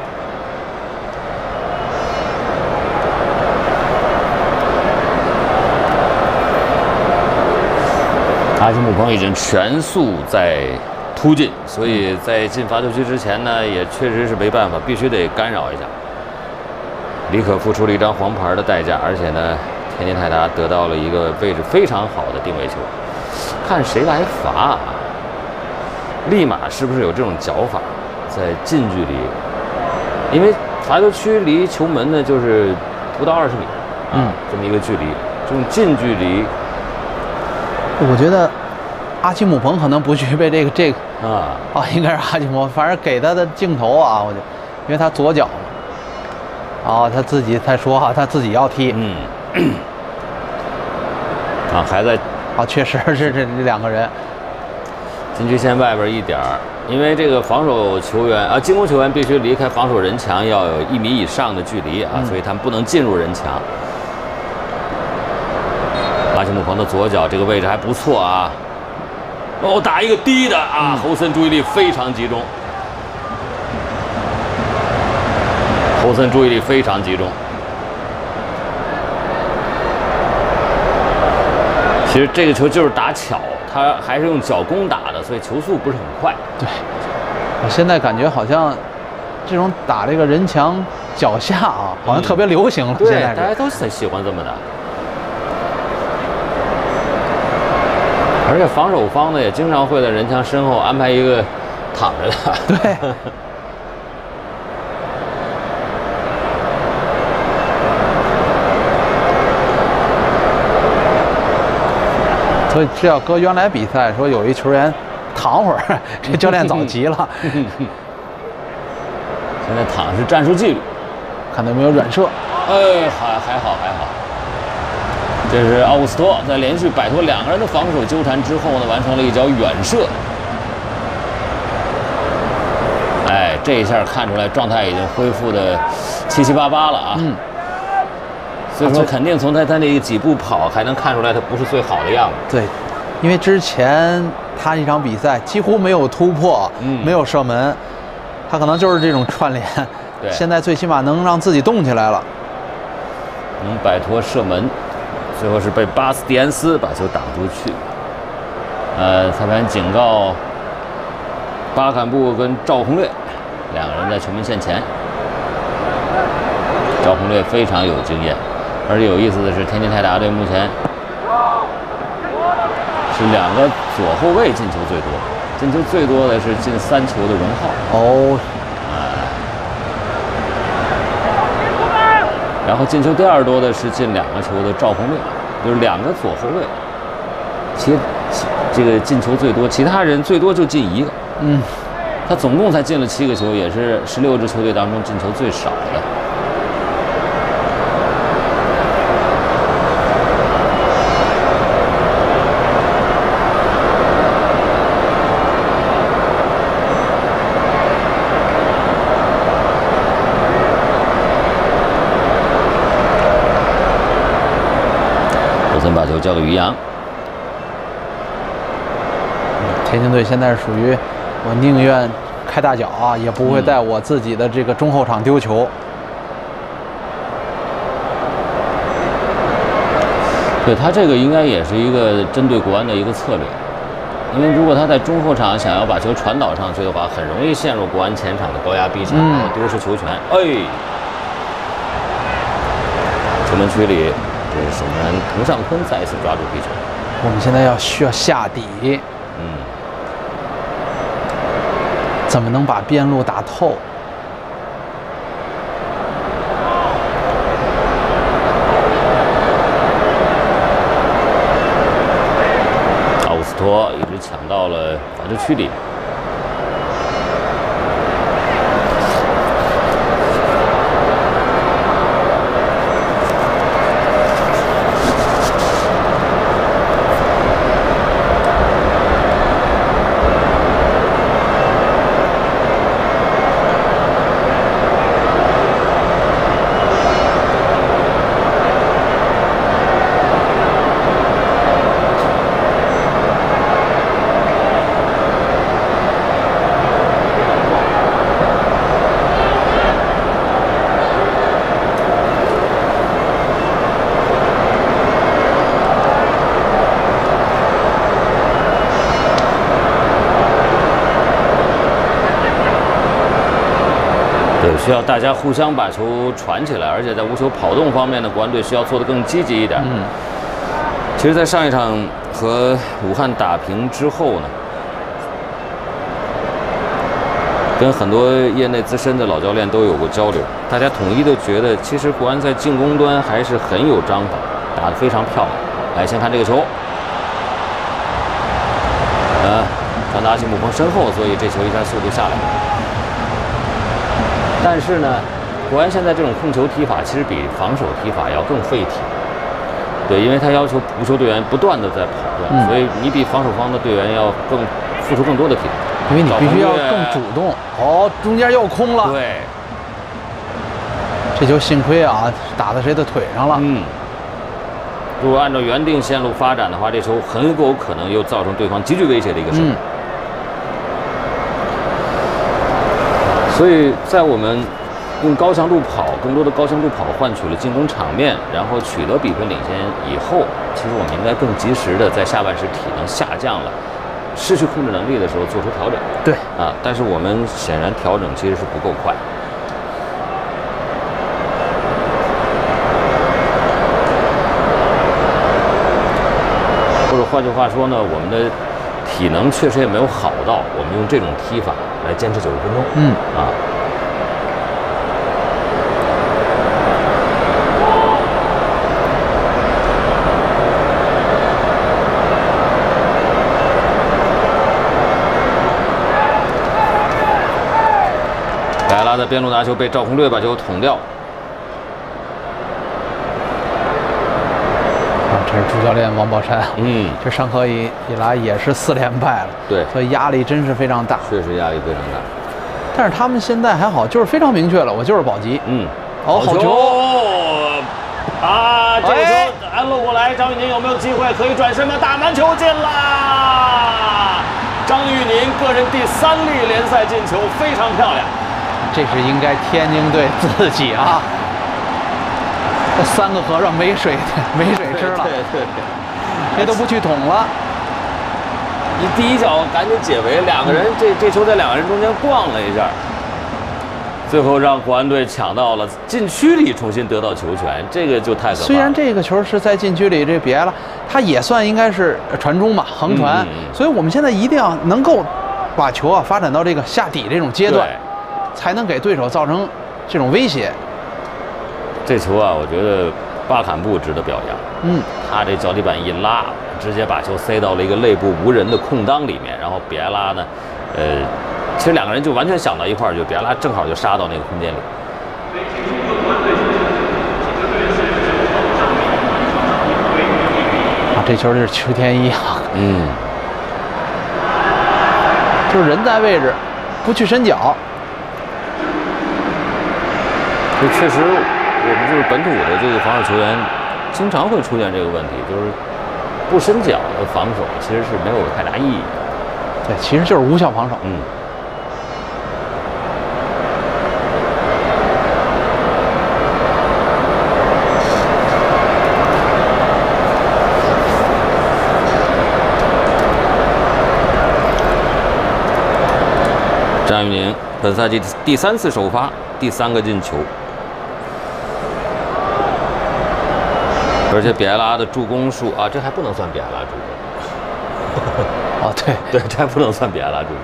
阿基姆彭已经全速在突进，所以在进罚球区之前呢，也确实是没办法，必须得干扰一下。李可付出了一张黄牌的代价，而且呢，天津泰达得到了一个位置非常好的定位球。看谁来罚，立马是不是有这种脚法，在近距离，因为罚球区离球门呢就是不到20米，这么一个距离，这种近距离。 我觉得阿基姆彭可能不具备这个应该是阿基姆，反正给他的镜头我就因为他左脚嘛，他自己才说他自己要踢， 还在确实是这2个人禁区线外边1点，因为这个防守球员进攻球员必须离开防守人墙要有1米以上的距离所以他们不能进入人墙。阿基姆彭的左脚这个位置还不错打一个低的侯森注意力非常集中。 欧森注意力非常集中。其实这个球就是打巧，他还是用脚弓打的，所以球速不是很快。 对，我现在感觉好像这种打这个人墙脚下啊，好像特别流行了。 对， 现在大家都很喜欢这么打。而且防守方呢，也经常会在人墙身后安排一个躺着的。 对。所以这要搁原来比赛，说有一球员躺会儿，这教练早急了。 现在躺是战术纪律， 看到有没有远射？ 哎，还好。这是奥古斯托在连续摆脱2个人的防守纠缠之后呢，完成了一脚远射。哎，这一下看出来状态已经恢复的七七八八了啊。所以说，肯定从他那几步跑还能看出来，他不是最好的样子。 对，因为之前他一场比赛几乎没有突破，没有射门，他可能就是这种串联。 对， 现在最起码能让自己动起来了， 能摆脱射门，最后是被巴斯蒂安斯把球打出去。裁判警告巴坎布跟赵宏略2个人在球门线前。赵宏略非常有经验。而且有意思的是，天津泰达队目前是2个左后卫进球最多，进球最多的是进3球的荣浩。 哦， 然后进球第2多的是进2个球的赵宏略，就是2个左后卫。这个进球最多，其他人最多就进1个。他总共才进了7个球，也是16支球队当中进球最少的。把球交给于洋。 天津队现在是属于我宁愿开大脚啊，也不会在我自己的这个中后场丢球。 对，他这个应该也是一个针对国安的一个策略，因为如果他在中后场想要把球传导上去的话，很容易陷入国安前场的高压逼抢，丢失球权。球门区里。这是守门员滕尚坤再一次抓住皮球。 我们现在需要下底，怎么能把边路打透？ 奥古斯托一直抢到了罚球区里。需要大家互相把球传起来，而且在无球跑动方面呢，国安队需要做得更积极一点。其实，在上一场和武汉打平之后呢，跟很多业内资深的老教练都有过交流，大家统一的觉得，其实国安在进攻端还是很有章法，打得非常漂亮。来，先看这个球，传达进姆彭身后，所以这球一下速度下来了。但是呢，国安现在这种控球踢法其实比防守踢法要更费体。对，因为他要求无球队员不断的在跑动，所以你比防守方的队员要付出更多的体力， 因为你必须要更主动。中间又空了。 对， 这球幸亏啊，打在谁的腿上了。 如果按照原定线路发展的话，这球很有可能又造成对方极具威胁的一个失误。所以在我们用高强度跑，更多的高强度跑换取了进攻场面，然后取得比分领先以后，其实我们应该更及时的在下半时体能下降了，失去控制能力的时候做出调整。 对啊，但是我们显然调整其实是不够快。或者换句话说呢，我们的体能确实也没有好到我们用这种踢法来坚持90分钟。啊。凯拉的边路拿球被赵宏略把球捅掉。 这是主教练王宝山，这上课以来也是4连败了， 对， 所以压力真是非常大， 确实压力非常大。 但是他们现在还好，就是非常明确了，我就是保级。好球啊！这个球安落过来，张玉宁有没有机会可以转身吗？打门球进啦！张玉宁个人第3粒联赛进球，非常漂亮。 这是应该天津队自己啊。这3个和尚没水吃了， 对， 这都不去捅了。 你第一脚赶紧解围，2个人这球在2个人中间逛了一下，最后让国安队抢到了禁区里重新得到球权，这个就太可怕了。 虽然这个球是在禁区里，这别了，他也算应该是传中嘛，横传。所以我们现在一定要能够把球啊发展到这个下底这种阶段，才能给对手造成这种威胁。 这球啊，我觉得巴坎布值得表扬。他这脚底板一拉，直接把球塞到了一个内部无人的空当里面，然后比埃拉呢，其实2个人就完全想到一块儿，就比埃拉正好就杀到那个空间里。 啊，这球就是邱天一啊，就是人在位置，不去伸脚。 这确实。我们就是本土的这个防守球员，经常会出现这个问题，就是不伸脚的防守其实是没有太大意义的。 对，其实就是无效防守。 张玉宁本赛季第3次首发，第3个进球。而且比埃拉的助攻数啊，这还不能算比埃拉助攻。 对， 这还不能算比埃拉助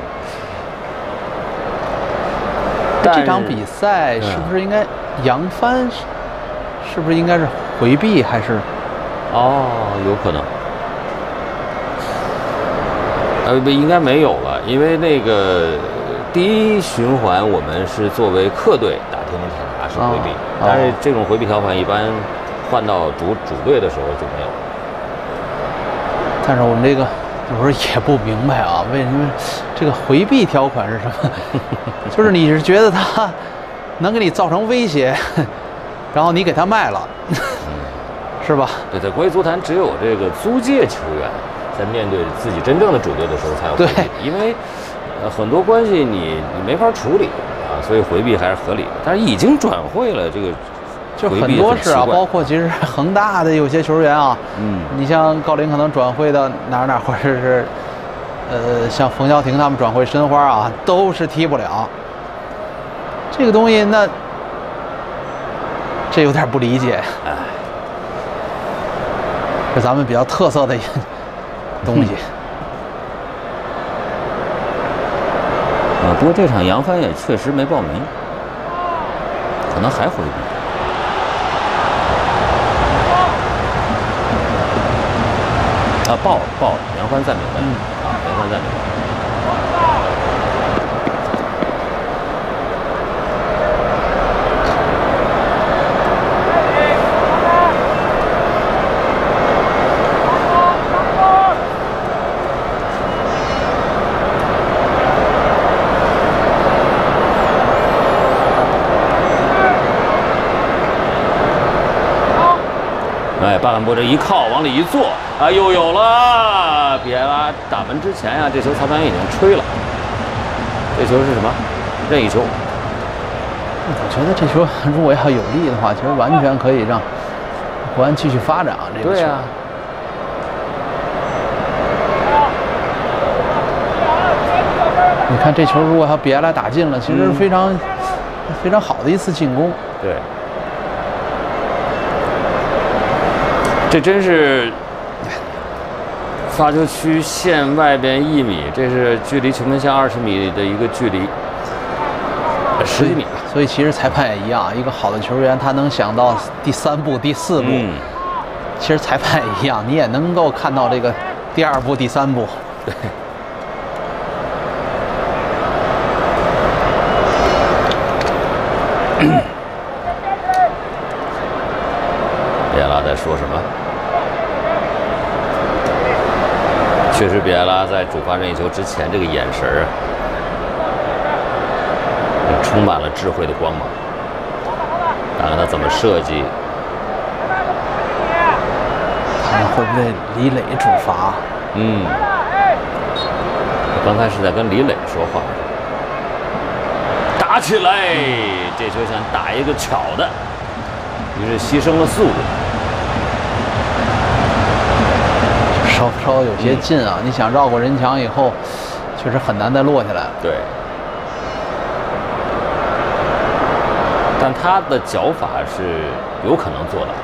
攻。这场比赛是不是应该杨帆？是不是应该是回避还是？ 有可能。应该没有了，因为那个第1循环我们是作为客队打天津铁塔是回避，但是这种回避条款一般。换到主队的时候就没有了。 但是我们这个有时候也不明白啊，为什么这个回避条款是什么？就是你是觉得他能给你造成威胁，然后你给他卖了，是吧？ 对，在国际足坛只有这个租借球员在面对自己真正的主队的时候才有回避，因为很多关系你没法处理啊，所以回避还是合理的。但是已经转会了，这个。 就很多是啊，包括其实恒大的有些球员啊，你像郜林可能转会到哪，或者是像冯潇霆他们转会申花啊，都是踢不了。这个东西，那这有点不理解，是咱们比较特色的东西。 不过这场杨帆也确实没报名，可能还回避。报了，杨帆在名单。杨帆在名单。巴坎布这一靠往里一坐，又有了！比埃拉打门之前呀，这球裁判已经吹了。这球是什么？任意球。 我觉得这球如果要有力的话，其实完全可以让国安继续发展啊。这个球。对啊。你看这球，如果要比埃拉打进了，其实非常好的一次进攻。 对。这真是发球区线外边1米，这是距离球门线20米的一个距离，10几米吧。 所以其实裁判也一样，一个好的球员他能想到第3步、第4步，其实裁判也一样，你也能够看到这个第2步、第3步。 对。比埃拉在说什么？确实，比埃拉在主罚任意球之前，这个眼神啊，充满了智慧的光芒。看看他怎么设计， 看看会不会李磊主罚？ 我刚才是在跟李磊说话。打起来，这球想打一个巧的，于是牺牲了速度。 稍有些近啊！你想绕过人墙以后，确实很难再落下来。 对。但他的脚法是有可能做到。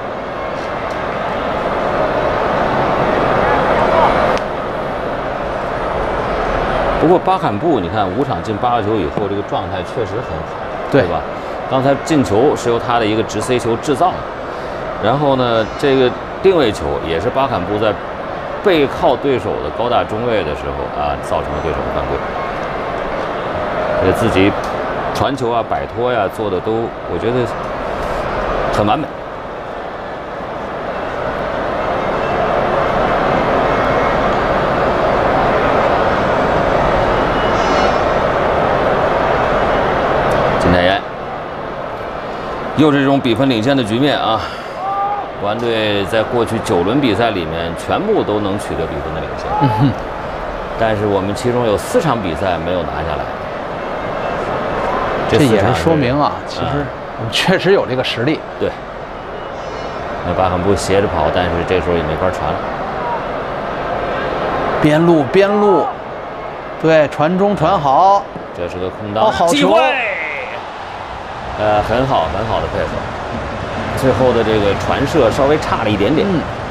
不过巴坎布，你看5场进8个球以后，这个状态确实很好，对吧？刚才进球是由他的一个直塞球制造的，然后呢，这个定位球也是巴坎布在背靠对手的高大中卫的时候啊，造成了对手的犯规。自己传球啊、摆脱呀、做的都我觉得很完美。金泰妍又是这种比分领先的局面啊！国安队在过去9轮比赛里面全部都能取得比分的领先，但是我们其中有4场比赛没有拿下来。 这也是说明啊，其实我们确实有这个实力。 对。那巴坎布斜着跑，但是这时候也没法传了。 边路，对，传中传好， 这是个空当， 好球。 很好的配合。最后的这个传射稍微差了一点点。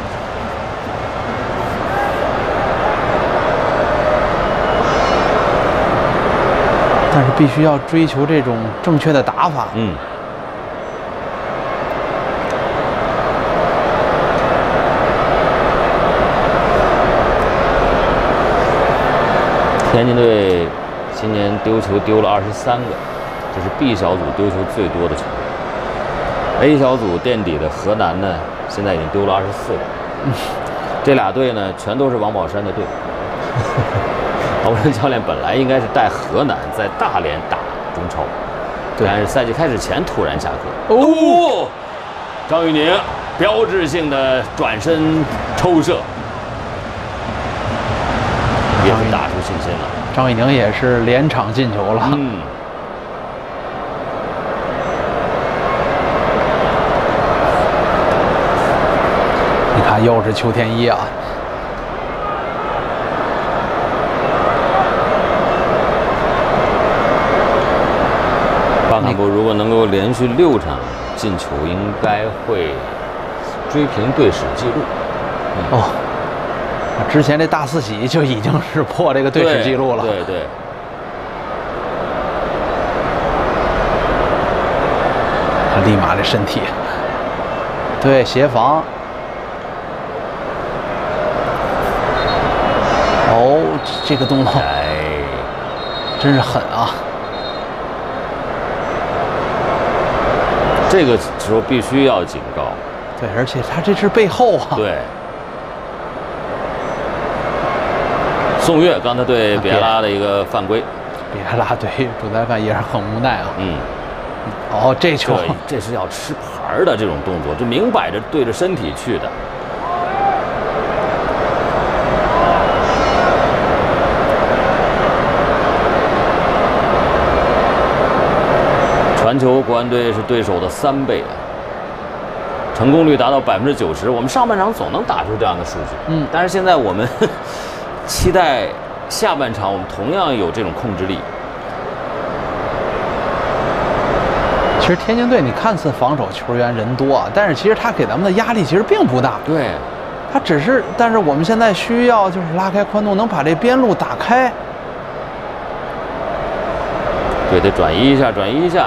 但是必须要追求这种正确的打法。 天津队今年丢球丢了23个，这是 B 小组丢球最多的球队。A 小组垫底的河南呢，现在已经丢了24个。这俩队呢，全都是王宝山的队。王宝山教练本来应该是带河南在大连打中超，但是赛季开始前突然下课。张玉宁标志性的转身抽射，也是打出信心了。 张玉宁也是连场进球了。你看，又是邱天一啊！ 巴坎布如果能够连续6场进球，应该会追平队史纪录。 之前这大四喜就已经是破这个队史纪录了。 对。 他立马这身体，对，协防。这个动作，真是狠啊！ 这个时候必须要警告。 对，而且他这是背后啊。 对。宋岳刚才对比埃拉的一个犯规， 比埃拉对主裁判也是很无奈啊。这球这是要吃牌的这种动作，这明摆着对着身体去的。传传球，国安队是对手的3倍啊，成功率达到90%。我们上半场总能打出这样的数据，但是现在我们期待下半场我们同样有这种控制力。 其实天津队你看似防守球员人多啊，但是其实他给咱们的压力其实并不大。 对， 他只是，但是我们现在需要就是拉开宽度，能把这边路打开。 对，得转移一下，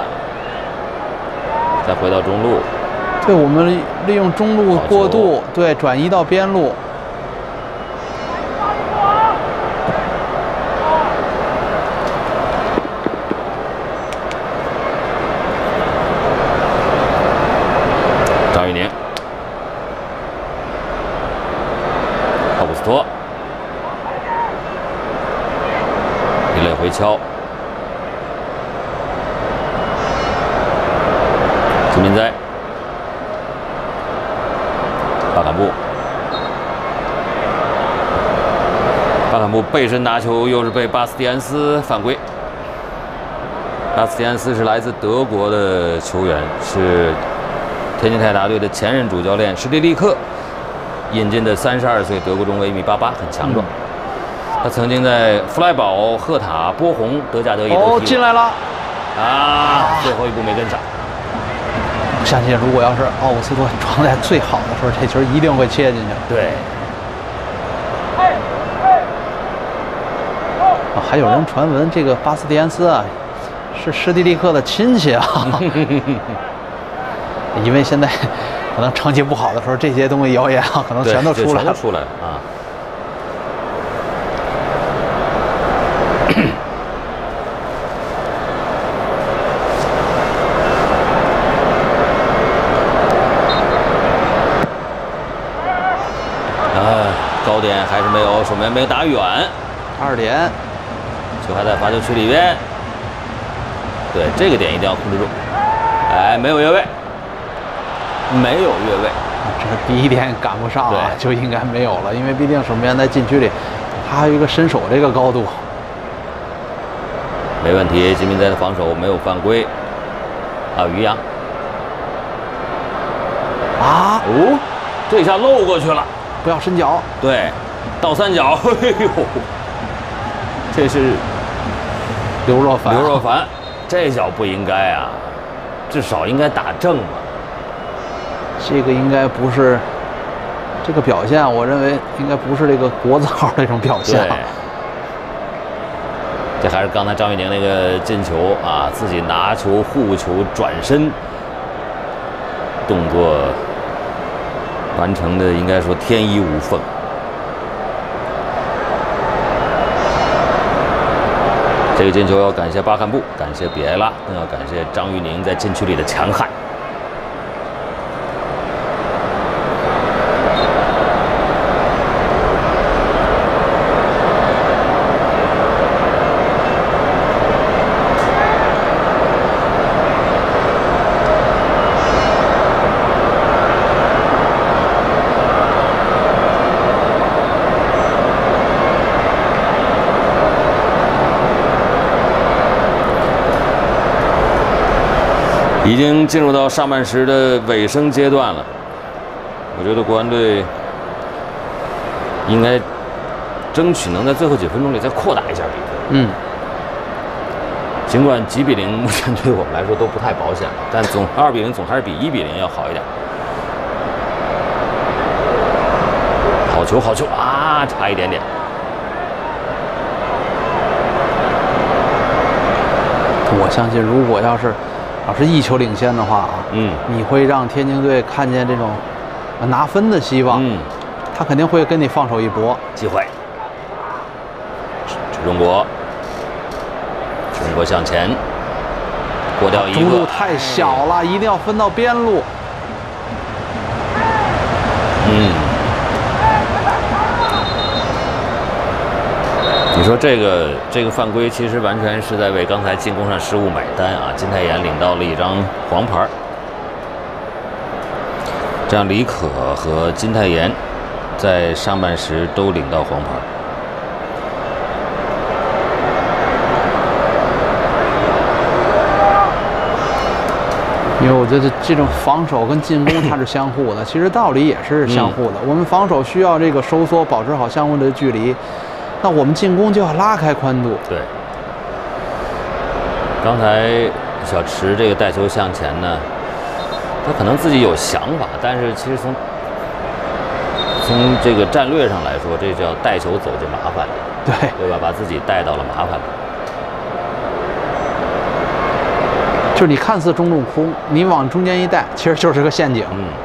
再回到中路。 对，我们利用中路过渡，对，转移到边路。 张玉宁，奥古斯托，一垒回敲。金民哉，巴坎布，背身拿球，又是被巴斯蒂安斯犯规。巴斯蒂安斯是来自德国的球员，是天津泰达队的前任主教练施蒂利克引进的32岁德国中卫，1.88米，很强壮。他曾经在弗莱堡、赫塔、波鸿、德甲德乙都踢。 进来了啊！最后一步没跟上。 我相信，如果要是奥古斯托状态最好的时候，这球一定会切进去。 对。 还有人传闻，这个巴斯蒂安斯啊，是施蒂利克的亲戚啊。因为现在可能成绩不好的时候，这些东西谣言啊，可能全都出来了。 啊。高点还是没有，守门没有打远 ，2点， 球还在罚球区里边。对，这个点一定要控制住。哎，没有越位， 这第一点赶不上啊，就应该没有了，因为毕竟守门员在禁区里，他还有一个伸手这个高度。 没问题，金民哉的防守没有犯规。啊，于洋。 啊， 这一下漏过去了。 不要伸脚， 对，倒三角，哎呦，这是刘若凡， 这脚不应该啊，至少应该打正嘛。 这个应该不是这个表现，我认为应该不是这个国字号那种表现。 这还是刚才张玉宁那个进球啊，自己拿球护球转身动作。完成的应该说天衣无缝。这个进球要感谢巴坎布，感谢比埃拉，更要感谢张玉宁在禁区里的强悍。已经进入到上半时的尾声阶段了，我觉得国安队应该争取能在最后几分钟里再扩大一下比分。尽管几比0目前对我们来说都不太保险了，但总2比0总还是比1比0要好一点。好球啊，差一点点。 我相信，如果要是一球领先的话啊，你会让天津队看见这种拿分的希望，他肯定会跟你放手一搏。 机会，中国向前过掉一个， 中路太小了，一定要分到边路。 你说这个犯规其实完全是在为刚才进攻上失误买单啊！金泰妍领到了一张黄牌，这样李可和金泰妍在上半时都领到黄牌。 因为我觉得这种防守跟进攻它是相互的，其实道理也是相互的。我们防守需要这个收缩，保持好相互的距离，那我们进攻就要拉开宽度。 对。刚才小池这个带球向前呢，他可能自己有想法，但是其实从这个战略上来说，这叫带球走就麻烦了，对吧？把自己带到了麻烦里。 就是你看似中路空，你往中间一带，其实就是个陷阱。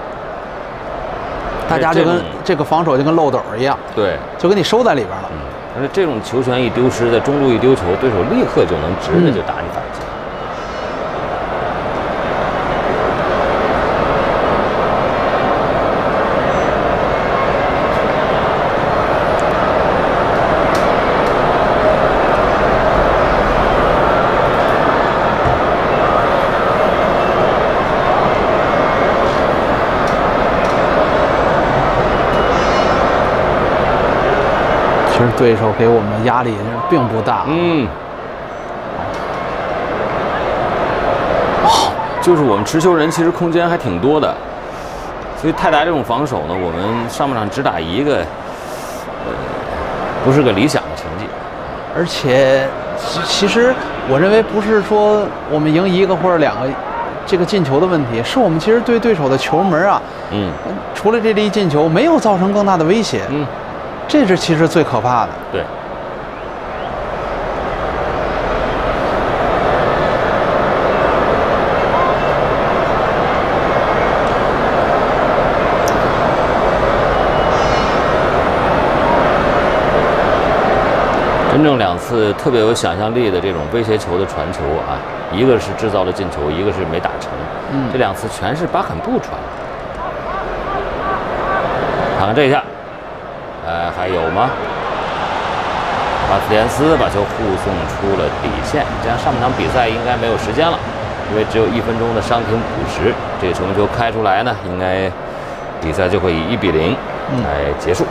大家就跟这个防守就跟漏斗一样， 对， 就给你收在里边了。 但是这种球权一丢失，在中路一丢球，对手立刻就能直的就打你反击。 其实对手给我们的压力并不大。 就是我们持球人其实空间还挺多的，所以泰达这种防守呢，我们上半场只打一个，不是个理想的成绩。 而且，其实我认为不是说我们赢1个或者2个这个进球的问题，是我们其实对对手的球门啊，除了这粒进球，没有造成更大的威胁。这是其实最可怕的。 对。真正2次特别有想象力的这种威胁球的传球啊，一个是制造了进球，一个是没打成。这2次全是巴坎布传。看看这一下。还有吗？巴斯蒂斯把球护送出了底线，这样上半场比赛应该没有时间了，因为只有1分钟的伤停补时。这个球开出来呢，应该比赛就会以1比0来结束。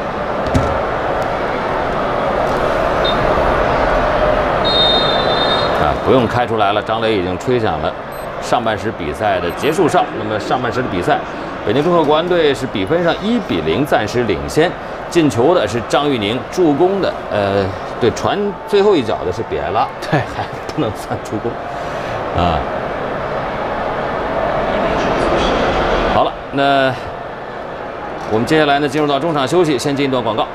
不用开出来了，张磊已经吹响了上半时比赛的结束哨。那么上半时的比赛，北京中赫国安队是比分上1比0暂时领先。进球的是张玉宁，助攻的对传最后一脚的是比埃拉， 对， 还不能算助攻啊。好了，那我们接下来呢进入到中场休息，先进一段广告。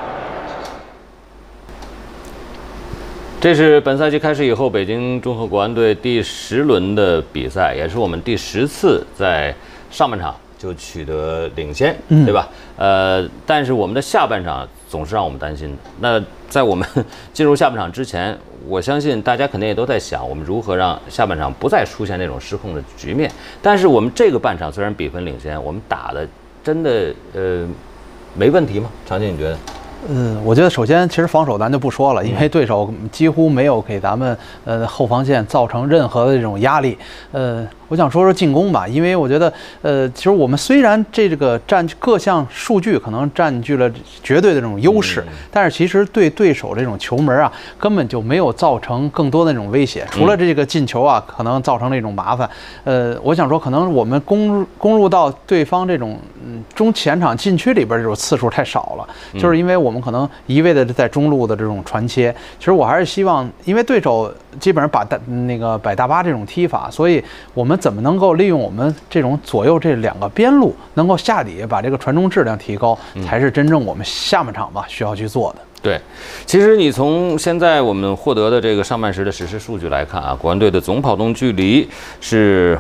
这是本赛季开始以后北京中赫国安队第10轮的比赛，也是我们第10次在上半场就取得领先，对吧？但是我们的下半场总是让我们担心的。那在我们进入下半场之前，我相信大家肯定也都在想，我们如何让下半场不再出现那种失控的局面。但是我们这个半场虽然比分领先，我们打的真的没问题吗？常静，你觉得？ 我觉得首先其实防守咱就不说了，因为对手几乎没有给咱们后防线造成任何的这种压力。我想说说进攻吧，因为我觉得其实我们虽然这个占各项数据可能占据了绝对的这种优势，但是其实对对手这种球门啊根本就没有造成更多的那种威胁，除了这个进球啊可能造成那种麻烦。我想说可能我们攻入到对方这种中前场禁区里边这种次数太少了，就是因为我们可能一味的在中路的这种传切。其实我还是希望，因为对手基本上摆大巴这种踢法，所以我们怎么能够利用我们这种左右这2个边路，能够下底把这个传中质量提高，才是真正我们下半场吧需要去做的。 对，其实你从现在我们获得的这个上半时的实时数据来看啊，国安队的总跑动距离是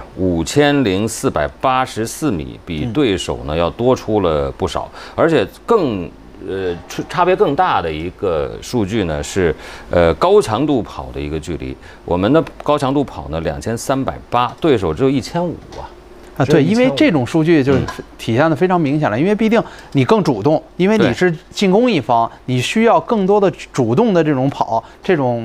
5484米，比对手呢要多出了不少，而且差别更大的一个数据呢是高强度跑的一个距离，我们的高强度跑呢2380，对手只有1500啊。 对，因为这种数据就是体现的非常明显了，因为毕竟你更主动，因为你是进攻一方，你需要更多的主动的这种跑，这种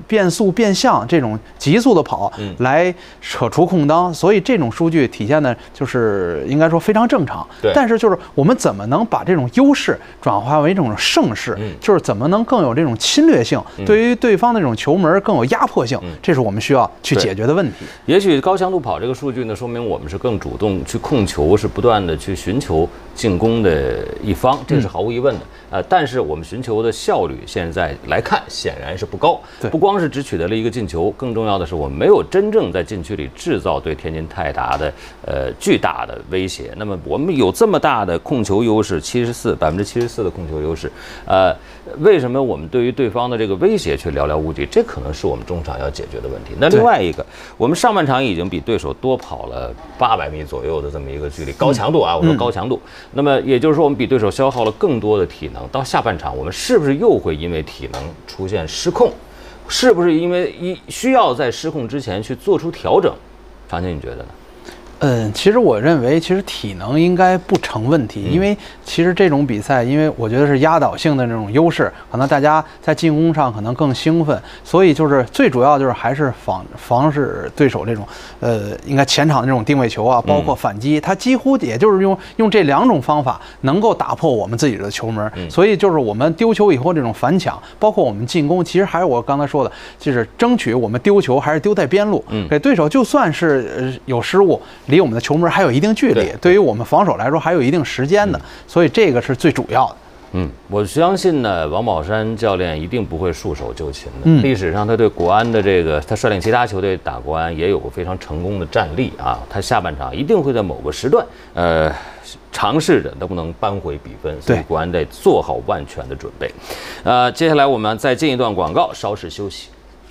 变速变向这种急速的跑来扯除空当，所以这种数据体现的就是应该说非常正常。但是就是我们怎么能把这种优势转化为这种胜势，就是怎么能更有这种侵略性，对于对方的这种球门更有压迫性，这是我们需要去解决的问题。 也许高强度跑这个数据呢，说明我们是更主动去控球，是不断的去寻求进攻的一方，这是毫无疑问的。但是我们寻求的效率现在来看显然是不高，不光是只取得了一个进球，更重要的是我们没有真正在禁区里制造对天津泰达的巨大的威胁。那么我们有这么大的控球优势，74%的控球优势，为什么我们对于对方的这个威胁却寥寥无几？这可能是我们中场要解决的问题。那另外一个，我们上半场已经比对手多跑了800米左右的这么一个距离，高强度啊，我说高强度。那么也就是说，我们比对手消耗了更多的体能。到下半场，我们是不是又会因为体能出现失控？是不是因为需要在失控之前去做出调整？常青，你觉得呢？ 其实我认为，其实体能应该不成问题，因为其实这种比赛，因为我觉得是压倒性的那种优势，可能大家在进攻上可能更兴奋，所以就是最主要就是还是防止对手这种应该前场的这种定位球啊，包括反击，它几乎也就是用这2种方法能够打破我们自己的球门，所以就是我们丢球以后这种反抢，包括我们进攻，其实还是我刚才说的，就是争取我们丢球还是丢在边路，给对手就算是有失误，离我们的球门还有一定距离，对于我们防守来说还有一定时间的，所以这个是最主要的。 我相信呢，王宝山教练一定不会束手就擒的。历史上他对国安的他率领其他球队打国安也有过非常成功的战例啊。他下半场一定会在某个时段，尝试着能不能扳回比分，所以国安得做好万全的准备。接下来我们再进一段广告，稍事休息。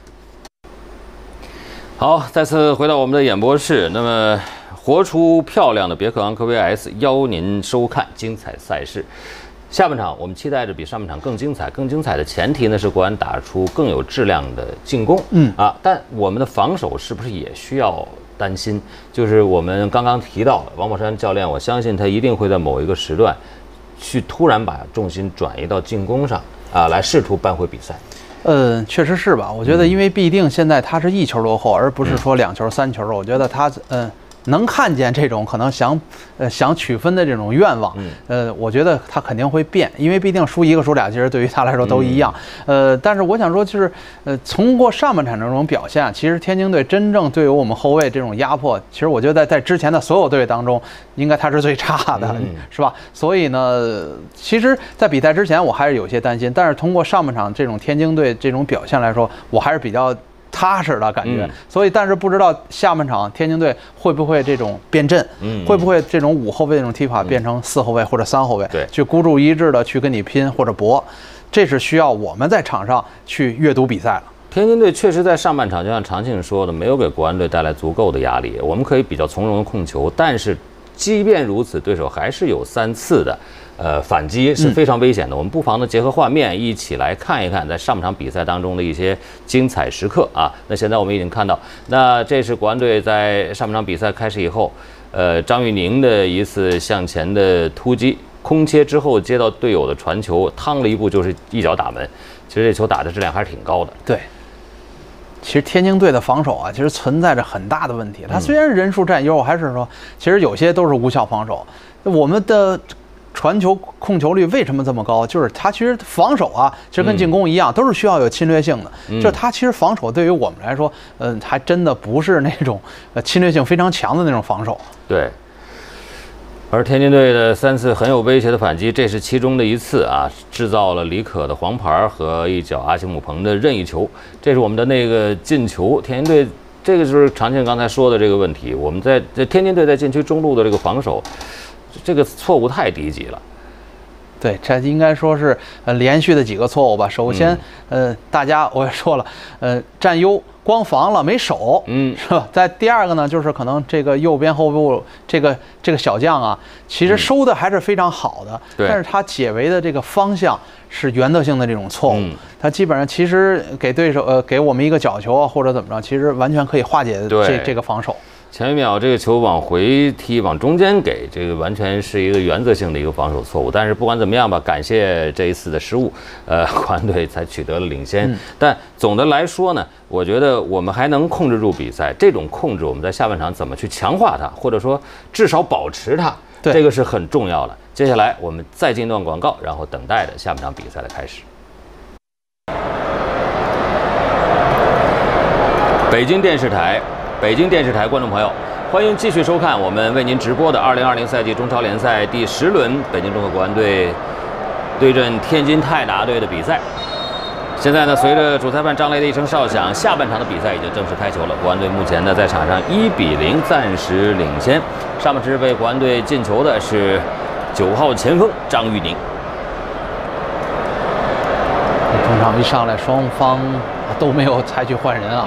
好，再次回到我们的演播室。那么，活出漂亮的别克昂科威 S， 邀您收看精彩赛事。下半场我们期待着比上半场更精彩。更精彩的前提呢是国安打出更有质量的进攻。但我们的防守是不是也需要担心？就是我们刚刚提到的王宝山教练，我相信他一定会在某一个时段，去突然把重心转移到进攻上来试图扳回比赛。 确实是吧？我觉得，因为毕竟现在他是1球落后，而不是说2球、3球。我觉得他能看见这种可能想取分的这种愿望，我觉得他肯定会变，因为毕竟输1个输2，其实对于他来说都一样。但是我想说，就是通过上半场这种表现，其实天津队真正对于我们后卫这种压迫，其实我觉得在之前的所有队当中，应该他是最差的，是吧？所以呢，其实，在比赛之前我还是有些担心，但是通过上半场这种天津队这种表现来说，我还是比较踏实的感觉，所以但是不知道下半场天津队会不会这种变阵，会不会这种5后卫这种踢法变成4后卫或者3后卫，去孤注一掷的去跟你拼或者搏，这是需要我们在场上去阅读比赛了。 天津队确实在上半场就像常庆说的，没有给国安队带来足够的压力，我们可以比较从容的控球，但是即便如此，对手还是有3次的反击是非常危险的。我们不妨呢结合画面一起来看一看在上半场比赛当中的一些精彩时刻啊。那现在我们已经看到，那这是国安队在上半场比赛开始以后，张玉宁的一次向前的突击，空切之后接到队友的传球，趟了一步就是一脚打门。其实这球打的质量还是挺高的。 对。其实天津队的防守啊，其实存在着很大的问题。他虽然人数占优，还是说，其实有些都是无效防守。我们的传球控球率为什么这么高？就是他其实防守啊，其实跟进攻一样，都是需要有侵略性的。就是他其实防守对于我们来说，还真的不是那种侵略性非常强的那种防守。 对。而天津队的3次很有威胁的反击，这是其中的1次啊，制造了李可的黄牌和一脚阿西姆彭的任意球，这是我们的那个进球。天津队这个就是常庆刚才说的这个问题，我们在天津队在禁区中路的这个防守，这个错误太低级了。 对，这应该说是连续的几个错误吧。首先，大家我也说了，占优光防了没守，是吧？在第二个呢，就是可能这个右边后部这个小将啊，其实收的还是非常好的，但是他解围的这个方向是原则性的这种错误，他基本上其实给对手给我们一个角球啊或者怎么着，其实完全可以化解这个防守。 前一秒这个球往回踢，往中间给，这个完全是一个原则性的一个防守错误。但是不管怎么样吧，感谢这一次的失误，国安队才取得了领先。但总的来说呢，我觉得我们还能控制住比赛。这种控制，我们在下半场怎么去强化它，或者说至少保持它，这个是很重要的。接下来我们再进一段广告，然后等待着下半场比赛的开始。北京电视台观众朋友，欢迎继续收看我们为您直播的2020赛季中超联赛第10轮北京中赫国安队对阵天津泰达队的比赛。现在呢，随着主裁判张雷的一声哨响，下半场的比赛已经正式开球了。国安队目前呢在场上1比0暂时领先。上半时为国安队进球的是9号前锋张玉宁。 中场一上来，双方都没有采取换人啊。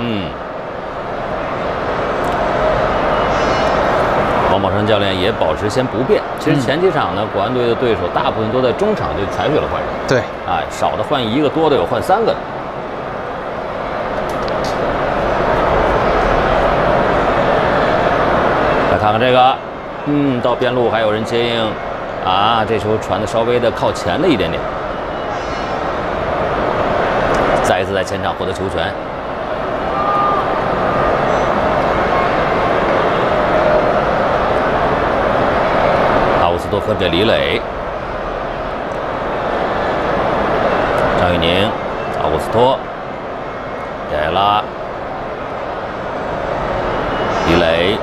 王宝山教练也保持先不变。其实前几场呢，国安队的对手大部分都在中场就采取了换人。 对， 少的换1个，多的有换3个的。来看看这个，到边路还有人接应，这球传的稍微的靠前了一点点。再一次在前场获得球权。多分给李磊，张玉宁，奥古斯托，给了李磊，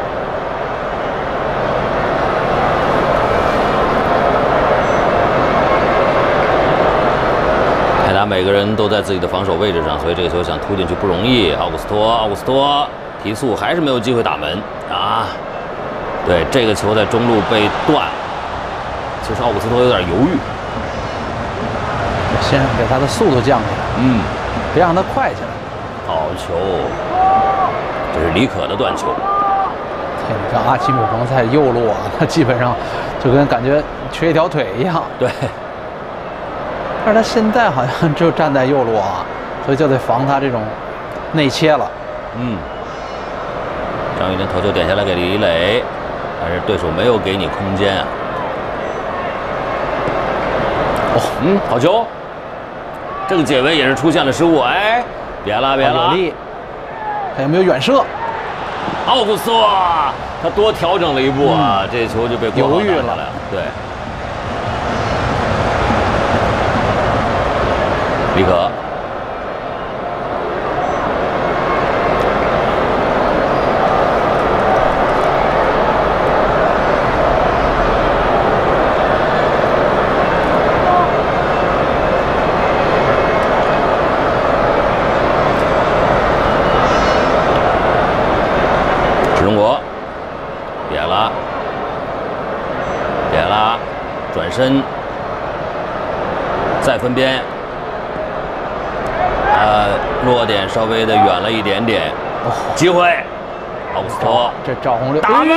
泰达每个人都在自己的防守位置上，所以这个球想突进去不容易。奥古斯托提速还是没有机会打门啊！对，这个球在中路被断，其实奥古斯托有点犹豫， 先给他的速度降下来，别让他快起来。 好球，这是李可的断球。 你看阿奇姆彭在右路他基本上就跟感觉缺一条腿一样。 对， 但是他现在好像就站在右路所以就得防他这种内切了。 张玉宁头球点下来给李磊。但是对手没有给你空间啊！好球！这个解围也是出现了失误，别了！ 有力，看有没有远射。 奥古斯托他多调整了一步这球就被犹豫了。 对，李可。转身，再分边，落点稍微的远了一点点，机会，奥古斯托， 这赵宏六打门，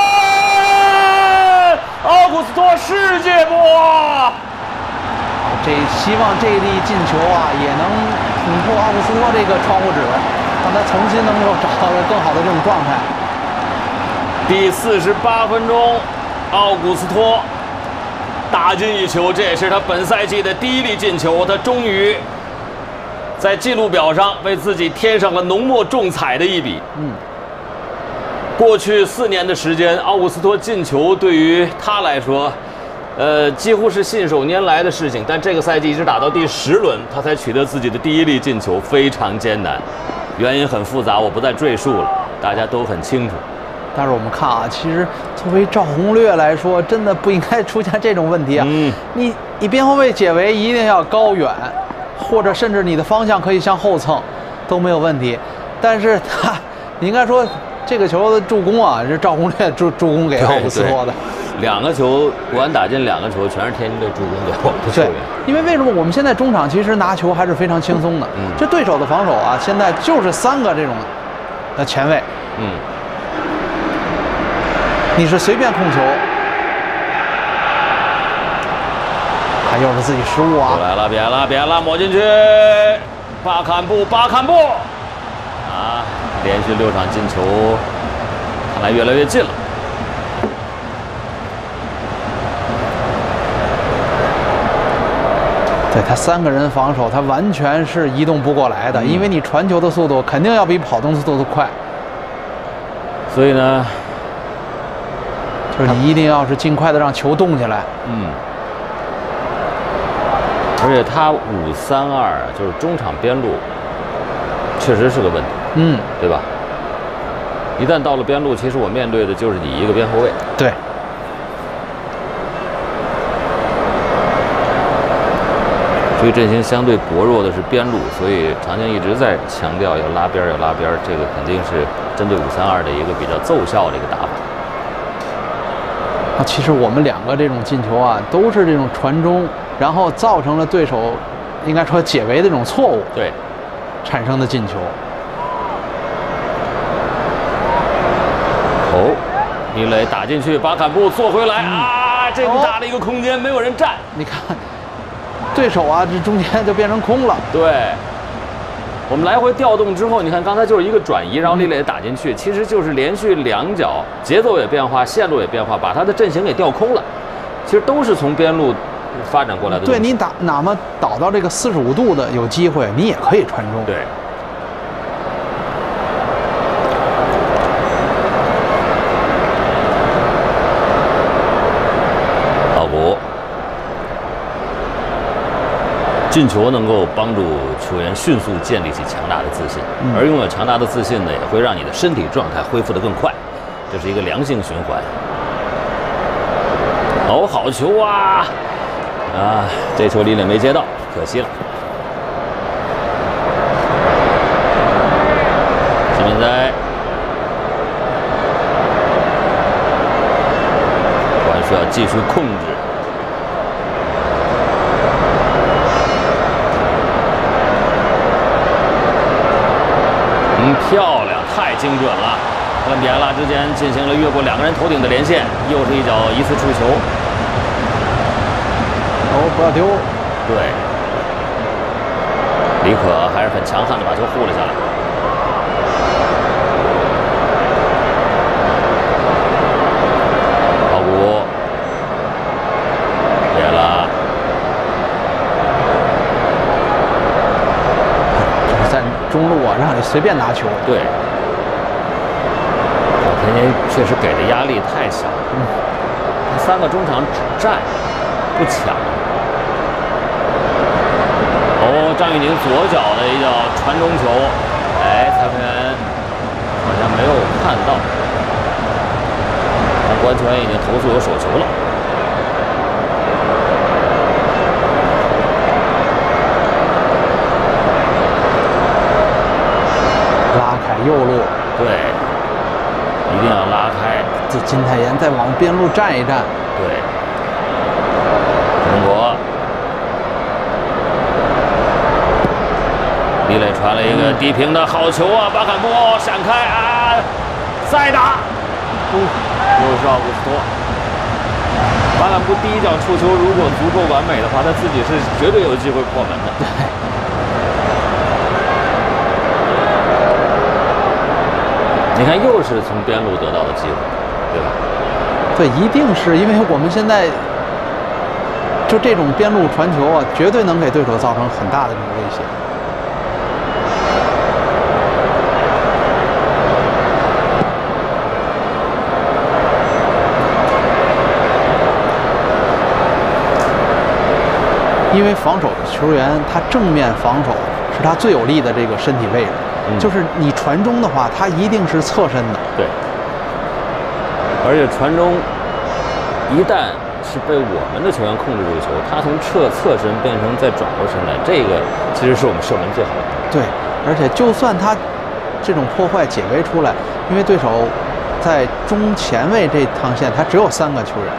奥古斯托世界波， 希望这一粒进球也能捅破奥古斯托这个窗户纸，让他重新能够找到更好的这种状态。 第48分钟，奥古斯托打进一球，这也是他本赛季的第1粒进球。他终于在记录表上为自己添上了浓墨重彩的一笔。过去4年的时间，奥古斯托进球对于他来说，几乎是信手拈来的事情。但这个赛季一直打到第10轮，他才取得自己的第1粒进球，非常艰难。原因很复杂，我不再赘述了，大家都很清楚。 但是我们看其实作为赵宏略来说，真的不应该出现这种问题你边后卫解围一定要高远，或者甚至你的方向可以向后蹭，都没有问题。但是你应该说这个球的助攻是赵宏略助攻给奥古斯托的。 2个球，国安打进2个球，全是天津队助攻给我们的球员。 因为为什么我们现在中场其实拿球还是非常轻松的？这对手的防守现在就是3个这种前卫。你是随便控球，看又是自己失误别了，抹进去，巴坎布，连续6场进球， 来越来越近了。 对他3个人防守，他完全是移动不过来的，因为你传球的速度肯定要比跑动速度快。 所以呢， 就是你一定要是尽快的让球动起来。 而且他5-3-2就是中场边路，确实是个问题。对吧？一旦到了边路，其实我面对的就是你一个边后卫。 对。 这个阵型相对薄弱的是边路，所以长江一直在强调要拉边，要拉边。这个肯定是针对5-3-2的一个比较奏效的一个打法。 其实我们2个这种进球啊，都是这种传中，然后造成了对手应该说解围的这种错误， 对， 产生的进球。 李磊打进去，巴坎布做回来啊！这么大的一个空间，没有人站。 你看，对手啊，这中间就变成空了。 对，我们来回调动之后，你看刚才就是一个转移，然后李磊打进去，其实就是连续2脚，节奏也变化，线路也变化，把他的阵型给调空了。其实都是从边路发展过来的。 对你哪怕倒到这个45度的有机会，你也可以传中。 对。进球能够帮助球员迅速建立起强大的自信，而拥有强大的自信呢，也会让你的身体状态恢复得更快，这是一个良性循环。好球啊！这球李磊没接到，可惜了。西门哉，还需要继续控制。漂亮，太精准了！跟比埃拉之间进行了越过2个人头顶的连线，又是一脚疑似触球。 不要丢。 对，李可还是很强悍的把球护了下来。奥古，比埃拉。 在中路啊，让你随便拿球。 对，田间确实给的压力太小了。他3个中场只站不抢。张玉宁左脚的一脚传中球，裁判员好像没有看到，但国安球员已经投诉有手球了。 拉开右路， 对，一定要拉开。 这金泰妍再往边路站一站。 对，中国，李磊传了一个低平的好球啊！巴坎布闪开啊，再打，又是奥古斯托。巴坎布第一脚触球如果足够完美的话，他自己是绝对有机会破门的。 对。 你看，又是从边路得到的机会，对吧？ 对，一定是因为我们现在就这种边路传球啊，绝对能给对手造成很大的这种威胁。因为防守的球员，他正面防守是他最有利的这个身体位置。就是你传中的话，他一定是侧身的。 对，而且传中一旦是被我们的球员控制住球，他从侧身变成再转过身来，这个其实是我们射门最好的。 对，而且就算他这种破坏解围出来，因为对手在中前卫这趟线，他只有3个球员。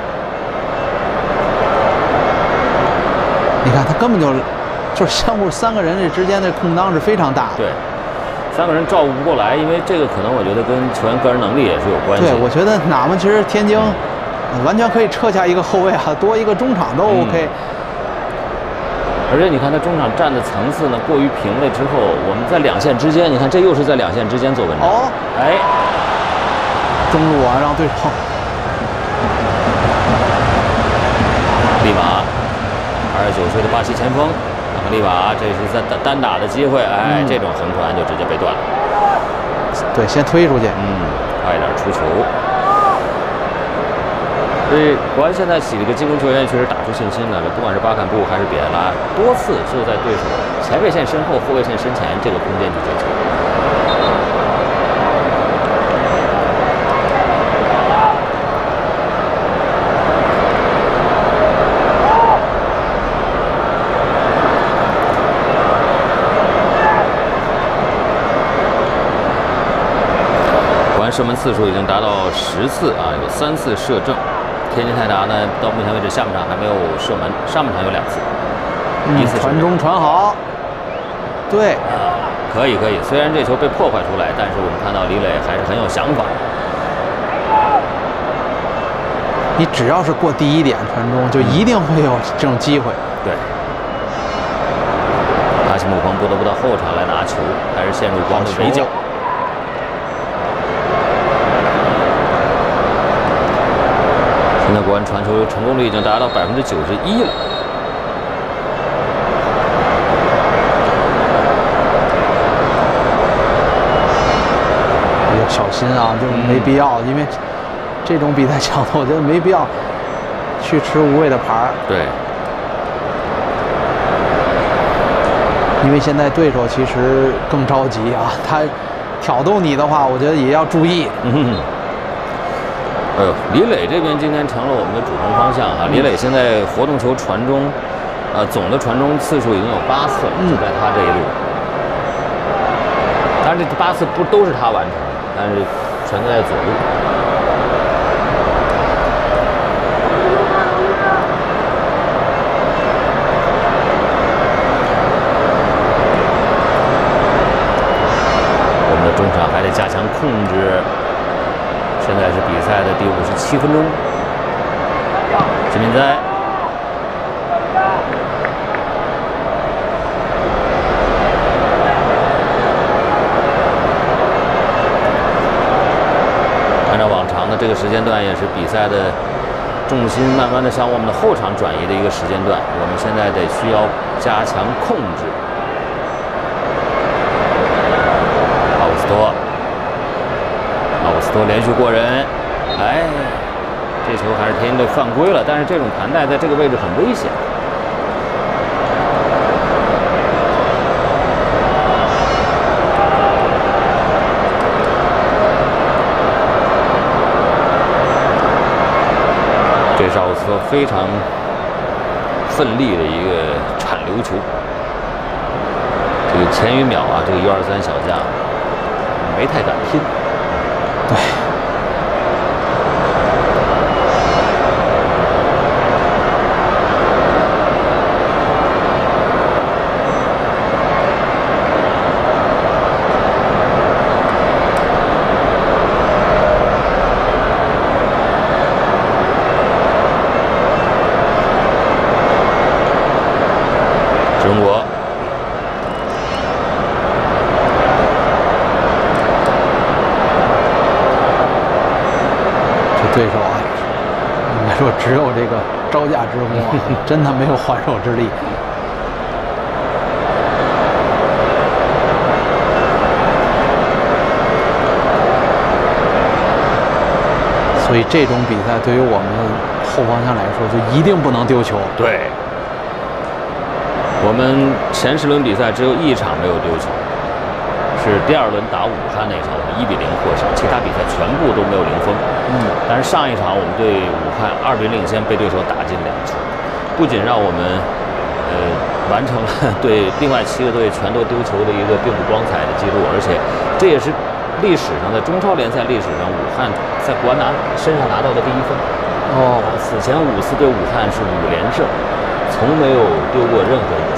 你看他根本就是相互3个人这之间的空当是非常大的。 对。3个人照顾不过来，因为这个可能我觉得跟球员个人能力也是有关系。 对，我觉得哪怕其实天津完全可以撤下一个后卫啊，多一个中场都 OK。 而且你看他中场站的层次呢过于平了之后，我们在2线之间，你看这又是在2线之间做文章。 中路啊，让对手。 利马，29岁的巴西前锋，利马这是在单打的机会，哎，这种横传就直接被断了。 对，先推出去， 快点出球。所以国安现在几个进攻球员确实打出信心来了，不管是巴坎布还是比埃拉，多次就在对手前卫线身后、后卫线身前这个空间去接球。国安射门次数已经达到10次啊，有3次射正。天津泰达呢，到目前为止下半场还没有射门，上半场有2次，一次传中传好，对， 可以。虽然这球被破坏出来，但是我们看到李磊还是很有想法。 你只要是过第一点传中，就一定会有这种机会。 对，阿西姆彭不得不到后场来拿球，还是陷入光的围剿。现在国安传球成功率已经达到91%了。 要小心啊，就是没必要，因为这种比赛强度，我觉得没必要去吃无谓的牌儿。 对， 因为现在对手其实更着急啊，他挑逗你的话，我觉得也要注意。 哎呦，李磊这边今天成了我们的主攻方向啊！李磊现在活动球传中，总的传中次数已经有8次了，就在他这一路。当然，这8次不都是他完成的，但是全都在左路。我们的中场还得加强控制。现在是比赛的第57分钟，金敏哉，按照往常的这个时间段，也是比赛的重心慢慢的向我们的后场转移的一个时间段。我们现在得需要加强控制。奥斯托。奥斯托连续过人，哎，这球还是天津队犯规了，但是这种盘带在这个位置很危险。这是奥斯托非常奋力的一个铲流球，这个前1秒啊，这个123小将没太敢拼。 对， 中国。 对手啊，应该说只有这个招架之功啊，真的没有还手之力。所以这种比赛对于我们后防线来说，就一定不能丢球。 对，我们前10轮比赛只有1场没有丢球，是第2轮打武汉那场，我们1比0获胜，其他比赛全部都没有0封。但是上一场我们对武汉2比0领先，被对手打进2球，不仅让我们完成了对另外7个队全都丢球的一个并不光彩的记录，而且这也是历史上在中超联赛历史上武汉在国安身上拿到的第1分。此前5次对武汉是5连胜，从没有丢过任何一次。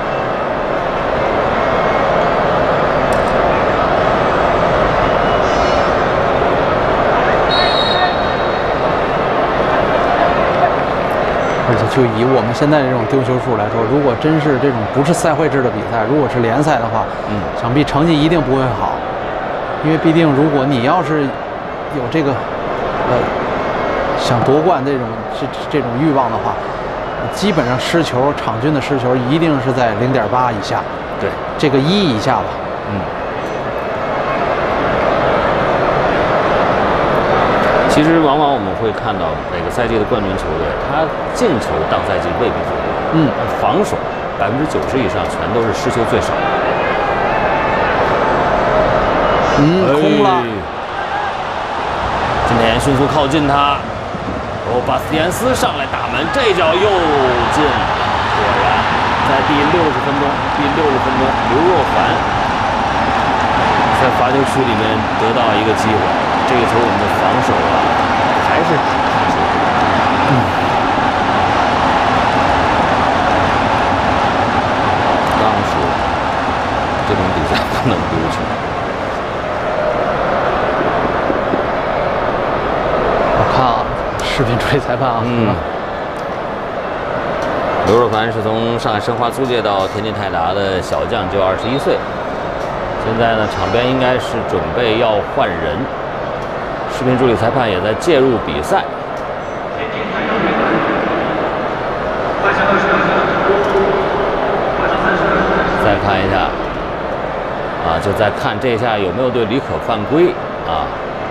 而且就以我们现在这种丢球数来说，如果真是这种不是赛会制的比赛，如果是联赛的话，想必成绩一定不会好。因为毕竟如果你要是有这个想夺冠这种欲望的话，基本上失球场均的失球一定是在0.8以下， 对， 这个1以下吧。 其实往往我们会看到每个赛季的冠军球队，他进球当赛季未必最多，但防守90%以上全都是失球最少。 空了。 今天迅速靠近他，巴斯蒂安斯上来打门，这脚又进。果然，在第60分钟，刘若凡在罚球区里面得到一个机会。这个球我们的防守啊，还是刚说这种比赛不能丢球。 我看啊，视频助理裁判啊， 刘若凡是从上海申花租借到天津泰达的小将，就21岁。现在呢，场边应该是准备要换人。视频助理裁判也在介入比赛。再看一下，就在看这下有没有对李可犯规啊。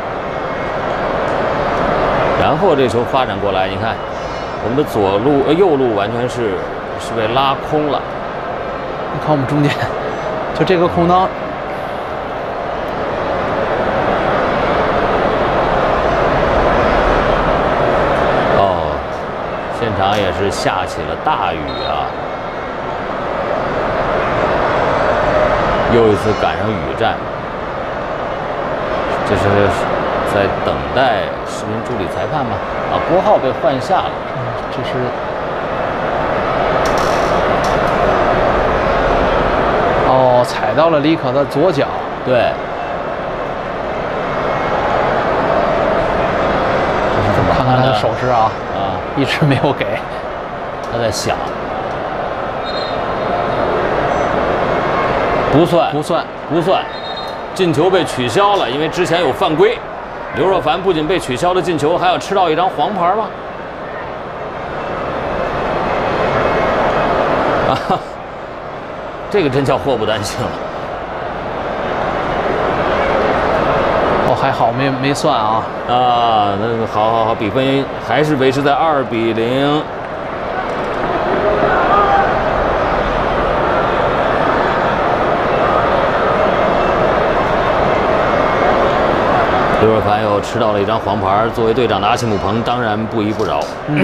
然后这球发展过来，你看我们的右路完全是被拉空了。 你看我们中间，就这个空当。 现场也是下起了大雨啊，又一次赶上雨战，这是在等待视频助理裁判吗？郭浩被换下了， 这是踩到了李可的左脚， 对，这是怎么看看他的手势啊。一直没有给， 他在想，不算，进球被取消了，因为之前有犯规。刘若凡不仅被取消了进球，还要吃到一张黄牌吗？这个真叫祸不单行。 还好没算啊。 那好，比分还是维持在2-0。刘若凡又吃到了一张黄牌，作为队长的阿奇姆彭当然不依不饶。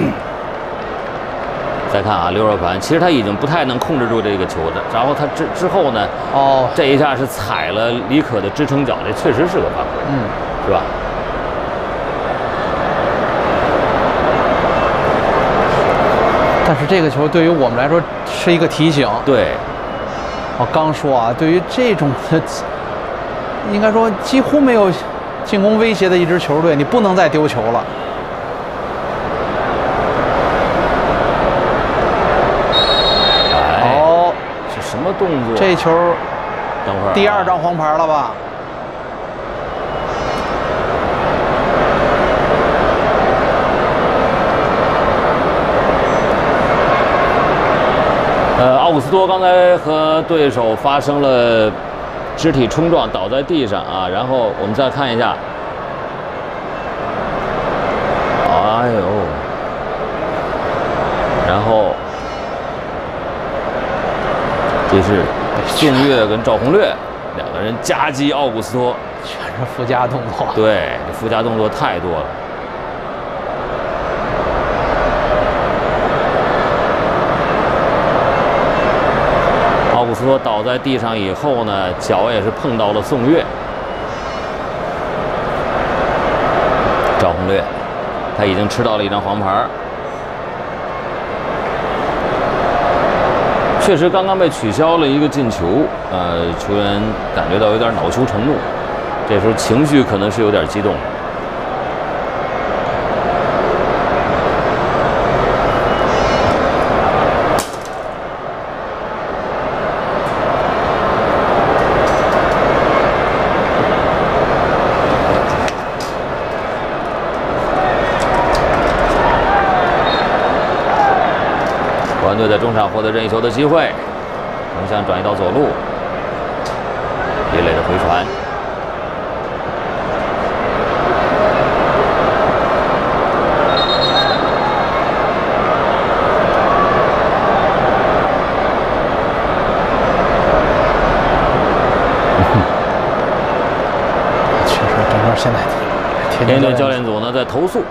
再看啊，刘若凡其实他已经不太能控制住这个球的，然后他之后呢，这一下是踩了李可的支撑脚，这确实是个犯规，是吧？ 但是这个球对于我们来说是一个提醒。 对， 我刚说啊，对于这种的，应该说几乎没有进攻威胁的一支球队，你不能再丢球了。 什么动作？ 这球， 等会儿第2张黄牌了吧？ 奥古斯托刚才和对手发生了肢体冲撞，倒在地上啊。然后我们再看一下，哎呦，然后。这是宋岳跟赵宏略2个人夹击奥古斯托， 全是附加动作。 对，附加动作太多了。奥古斯托倒在地上以后呢，脚也是碰到了宋岳。赵宏略，他已经吃到了一张黄牌。确实，刚刚被取消了一个进球，球员感觉到有点恼羞成怒，这时候情绪可能是有点激动。 国安队在中场获得任意球的机会，横向转移到左路，李磊的回传。 确实，整个现在天津队教练组呢在投诉，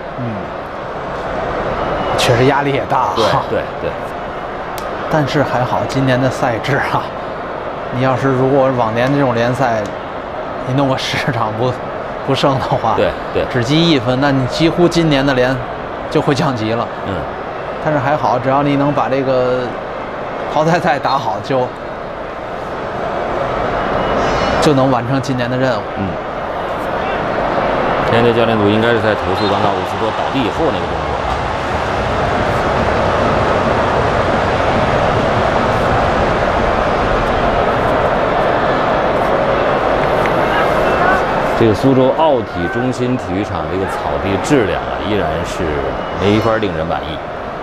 确实压力也大。 对。 但是还好，今年的赛制啊，你要是如果往年这种联赛，你弄个10场不胜的话， 对， 只积1分，那你几乎今年的联就会降级了。但是还好，只要你能把这个淘汰赛打好，就能完成今年的任务。 天津队教练组应该是在投诉刚刚奥古斯托倒地以后那个动作啊。这个苏州奥体中心体育场这个草地质量啊，依然是没法令人满意。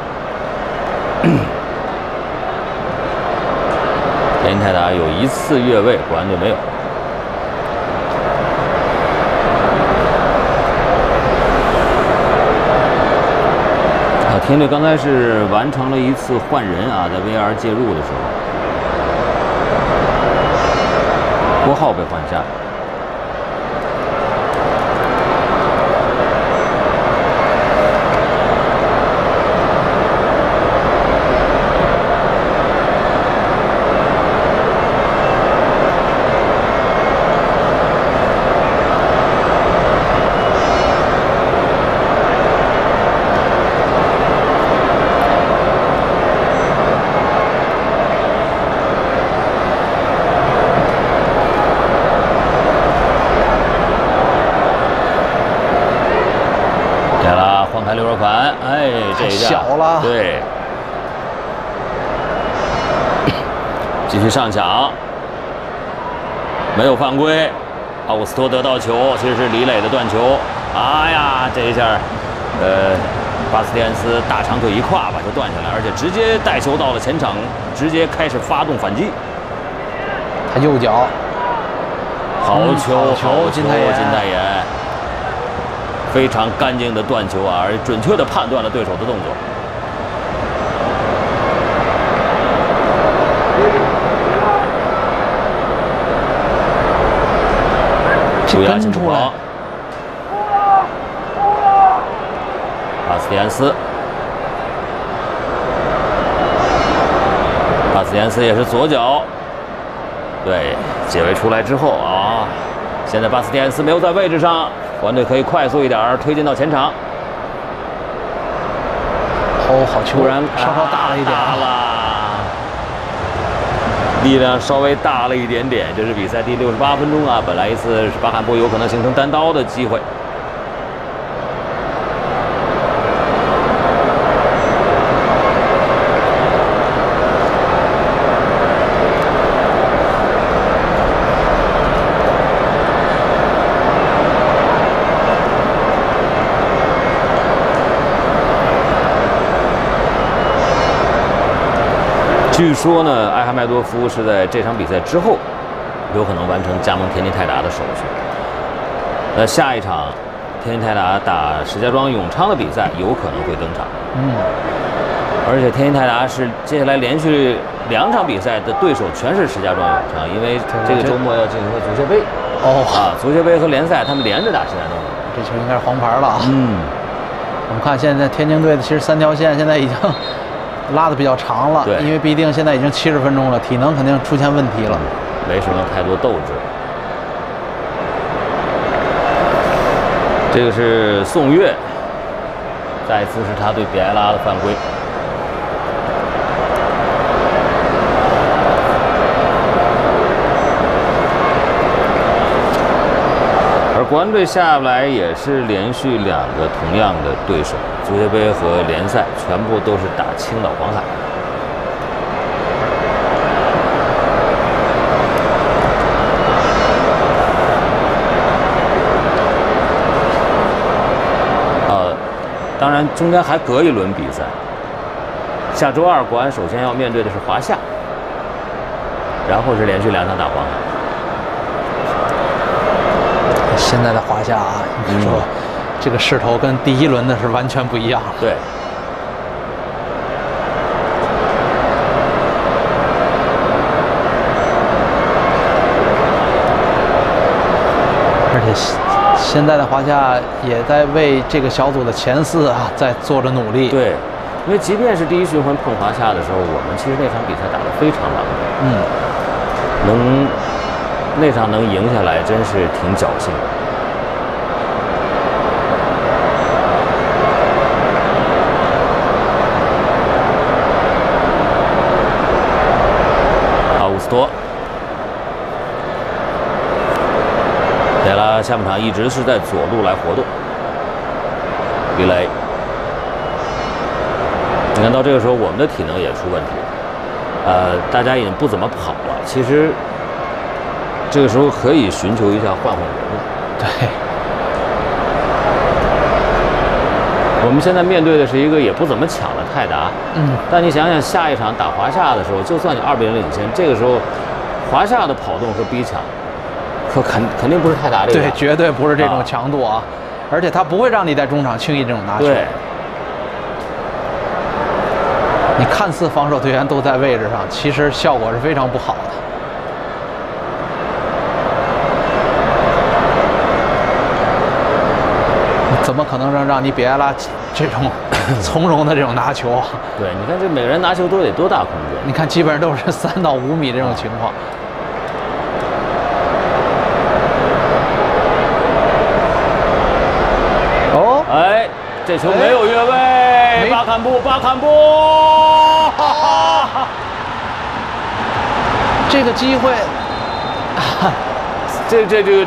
天津泰达有1次越位，国安队没有。天津队刚才是完成了1次换人啊，在 VAR 介入的时候，郭浩被换下。刘若款，这一下小了， 对，继续上抢，没有犯规，奥古斯托得到球，其实是李磊的断球，这一下，巴斯蒂安斯大长腿一跨把球断下来，而且直接带球到了前场，直接开始发动反击。 他右脚， 好球， 金泰妍。 非常干净的断球啊，而准确地判断了对手的动作。主压进出跑，巴斯蒂安斯，也是左脚，对，解围出来之后啊，现在巴斯蒂安斯没有在位置上。国安队可以快速一点推进到前场。 好球！突然稍稍大了一点， 力量稍微大了一点点。这是比赛第68分钟啊，本来一次巴坎布有可能形成单刀的机会。据说呢，艾哈迈多夫是在这场比赛之后，有可能完成加盟天津泰达的手续。那下一场，天津泰达打石家庄永昌的比赛有可能会登场。而且天津泰达是接下来连续2场比赛的对手全是石家庄永昌，因为这个周末要进行足协杯。足协杯和联赛他们连着打石家庄。 这球应该是黄牌了。我们看现在天津队的其实3条线现在已经拉得比较长了，因为毕竟现在已经70分钟了，体能肯定出现问题了， 没什么太多斗志。这个是宋岳，再次是他对比埃拉的犯规。而国安队下来也是连续2个同样的对手，足协杯和联赛全部都是打青岛黄海。当然中间还隔一轮比赛， 下周2国安首先要面对的是华夏，然后是连续2场打黄海。 现在的华夏啊，你说这个势头跟第1轮的是完全不一样了。 对。 而且现在的华夏也在为这个小组的前4啊在做着努力。 对，因为即便是第1循环碰华夏的时候，我们其实那场比赛打得非常狼狈。那场能赢下来，真是挺侥幸。阿乌斯多。贝拉下半场一直是在左路来活动，比雷，你看到这个时候我们的体能也出问题了，大家已经不怎么跑了。其实这个时候可以寻求一下换人了。 对， 我们现在面对的是一个也不怎么抢的泰达，但你想想下一场打华夏的时候，就算你2比0领先，这个时候华夏的跑动和逼抢。可肯定不是泰达这个， 对，绝对不是这种强度啊！而且他不会让你在中场轻易这种拿球。 对， 你看似防守队员都在位置上，其实效果是非常不好的。怎么可能让你比埃拉这种从容的这种拿球啊？ 对，你看这每个人拿球都得多大空间？ 你看基本上都是3到5米这种情况。 哎，这球没有越位，巴坎布， 这个机会， 这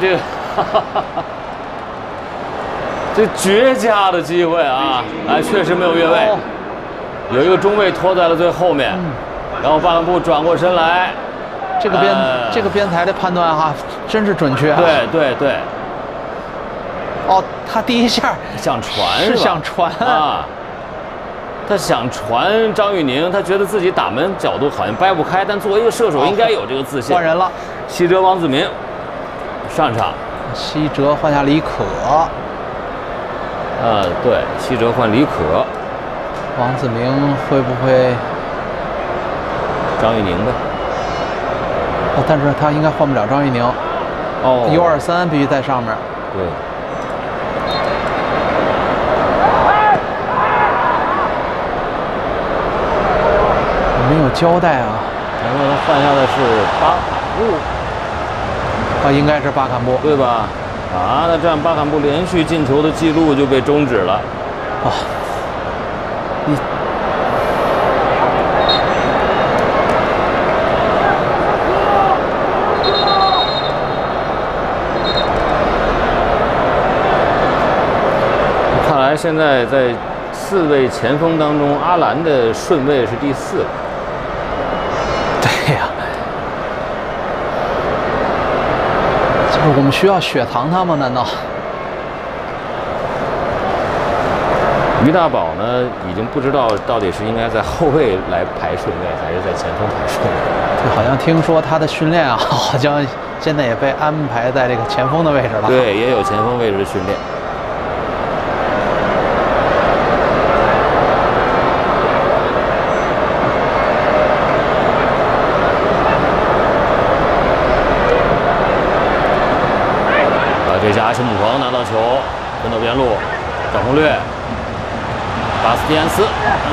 绝佳的机会啊！哎，确实没有越位，有一个中卫拖在了最后面，然后巴坎布转过身来， 这个边裁的判断哈，真是准确啊！ 对。 哦，他第一下想传是想传啊，他想传张玉宁，他觉得自己打门角度好像掰不开，但作为一个射手应该有这个自信。 换人了， 西哲、王子明上场。 西哲换下李可。 对，西哲换李可。 王子明会不会张玉宁呗？ 但是他应该换不了张玉宁。U23必须在上面。 对。 没有交代啊！ 然后他换下的是巴坎布， 应该是巴坎布， 对吧？那这样巴坎布连续进球的记录就被终止了。看来现在在4位前锋当中，阿兰的顺位是第4。 对呀，就是我们需要血糖他吗？难道？ 于大宝呢，已经不知道到底是应该在后卫来排顺位，还是在前锋排顺位。 好像听说他的训练啊，好像现在也被安排在这个前锋的位置了。 对，也有前锋位置的训练。这下阿什姆彭拿到球，分到边路，找攻略，巴斯蒂安斯，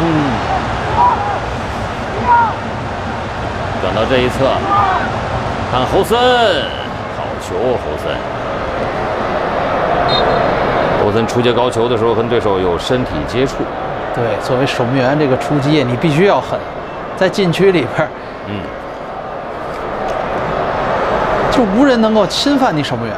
转到这一侧，看侯森，好球，侯森出接高球的时候，跟对手有身体接触。 对，作为守门员，这个出击你必须要狠，在禁区里边，就无人能够侵犯你守门员。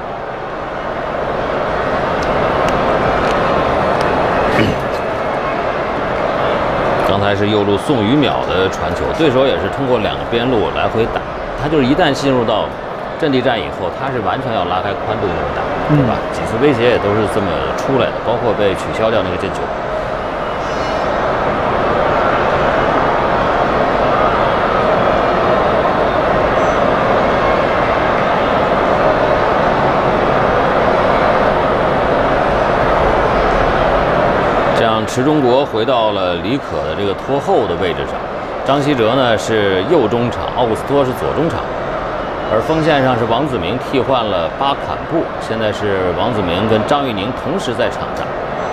刚才是右路宋宇淼的传球，对手也是通过2个边路来回打，他就是一旦进入到阵地战以后，他是完全要拉开宽度去打，对吧？几次威胁也都是这么出来的，包括被取消掉那个进球。 池中国回到了李可的这个拖后的位置上，张稀哲呢是右中场，奥古斯托是左中场，而锋线上是王子铭替换了巴坎布，现在是王子铭跟张玉宁同时在场上。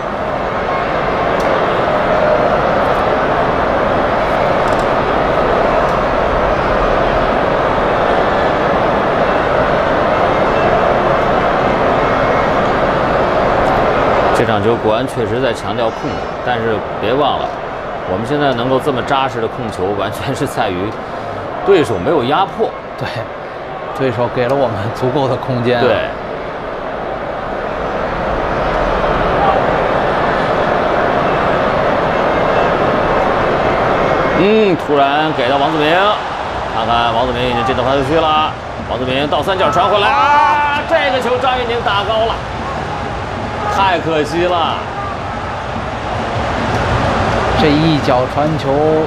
这场球国安确实在强调控制，但是别忘了，我们现在能够这么扎实的控球，完全是在于对手没有压迫。 对，对手给了我们足够的空间。 对。突然给到王子铭，看看王子铭已经进到罚球区了。王子铭倒三角传回来啊，这个球张玉宁打高了。太可惜了， 这一脚传球，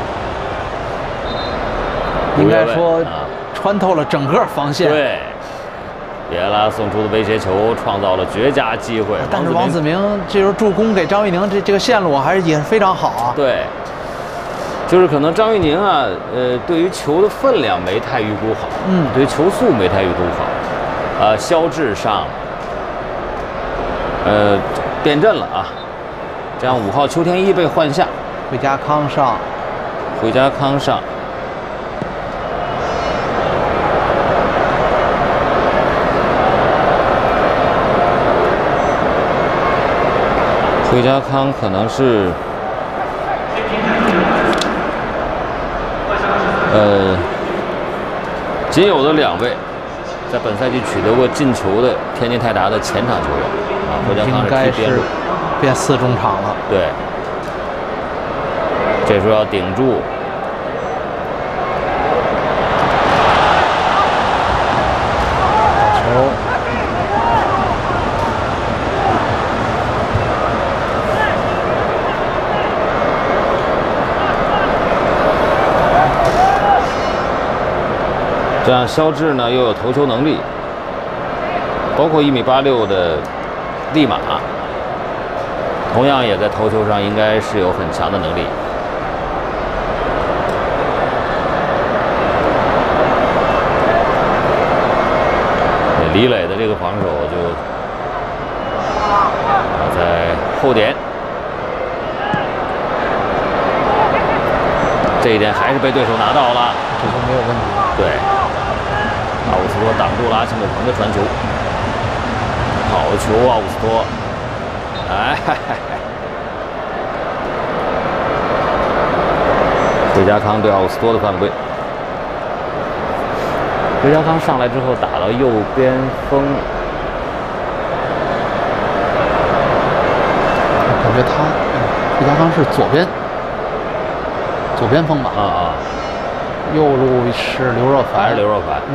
应该说穿透了整个防线。 对，别拉送出的威胁球创造了绝佳机会。 但是王子铭这时候助攻给张玉宁这个线路还是也是非常好啊。 对，就是可能张玉宁啊，对于球的分量没太预估好，对于球速没太预估好，肖智上。变阵了啊！这样5号邱天一被换下， 回家康上， 回家康上。回家康可能是仅有的2位在本赛季取得过进球的天津泰达的前场球员。回家康应该是变4中场了。 对，这时候要顶住。 好球！ 这样肖智呢又有头球能力，包括1.86米的利马，同样也在头球上应该是有很强的能力。李磊的这个防守就在后点，这一点还是被对手拿到了， 这球没有问题。 对，奥古斯托挡住了阿奇姆彭的传球。好球，奥古斯托！哎，回家康对奥古斯托的犯规。回家康上来之后打到右边锋， 感觉他回家康是左边锋吧？右路是刘若凡， 还是刘若凡？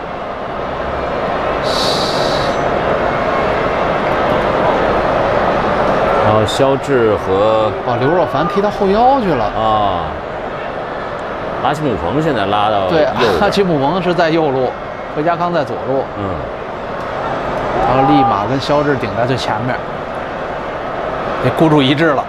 然后肖智和刘若凡踢到后腰去了啊。阿奇姆彭现在拉到对，阿奇姆彭是在右路，回家康在左路。然后利马跟肖智顶在最前面，也孤注一掷了。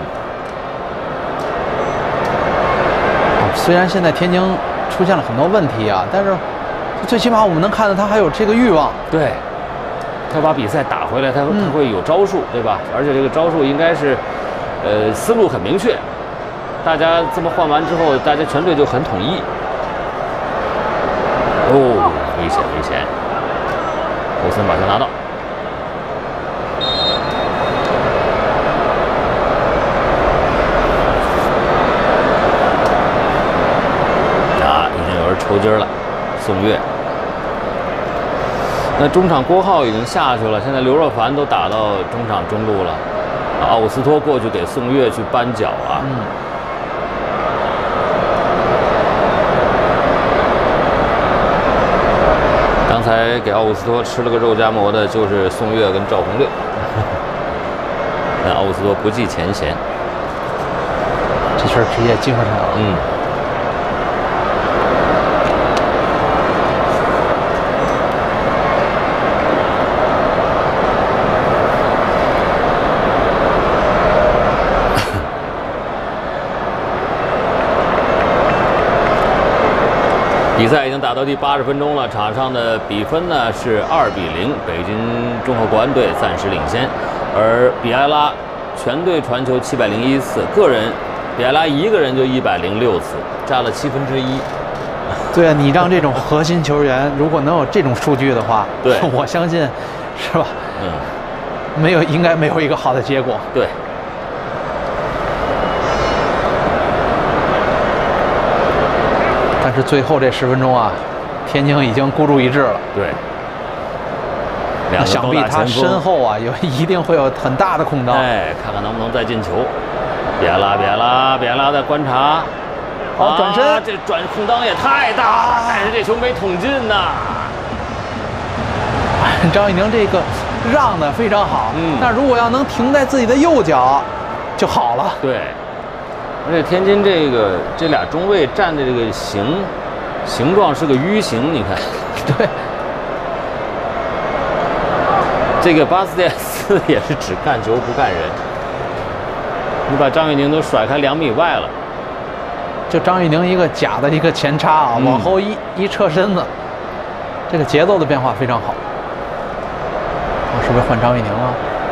虽然现在天津出现了很多问题啊，但是最起码我们能看到他还有这个欲望。 对。他把比赛打回来，他会有招数，对吧？而且这个招数应该是，思路很明确。大家这么换完之后，大家全队就很统一。哦，危险危险！欧森把球拿到。已经有人抽筋了，宋岳。那中场郭浩已经下去了，现在刘若凡都打到中场中路了，奥古斯托过去给宋岳去扳脚啊。刚才给奥古斯托吃了个肉夹馍的就是宋岳跟赵宏六，但奥古斯托不计前嫌， 这圈直接进入上了。 到第80分钟了，场上的比分呢是2-0，北京综合国安队暂时领先，而比埃拉全队传球701次，个人比埃拉一个人就106次，占了1/7。 对啊，你让这种核心球员如果能有这种数据的话， 对， 我相信，是吧？应该没有一个好的结果。 对。 但是最后这10分钟啊，天津已经孤注一掷了。 对。 那想必他身后啊一定会有很大的空当。 哎，看看能不能再进球。别拉在观察。 好，转身， 这转空当也太大了，但是这球没捅进呐。 张玉宁这个让的非常好，但如果要能停在自己的右脚就好了。 对，而且天津这俩中卫站的这个形状是个鱼形，你看。 对。 这个巴斯蒂斯也是只干球不干人，你把张玉宁都甩开2米外了。 就张玉宁一个假的一个前插啊，往后一侧身子，这个节奏的变化非常好。是不是换张玉宁了？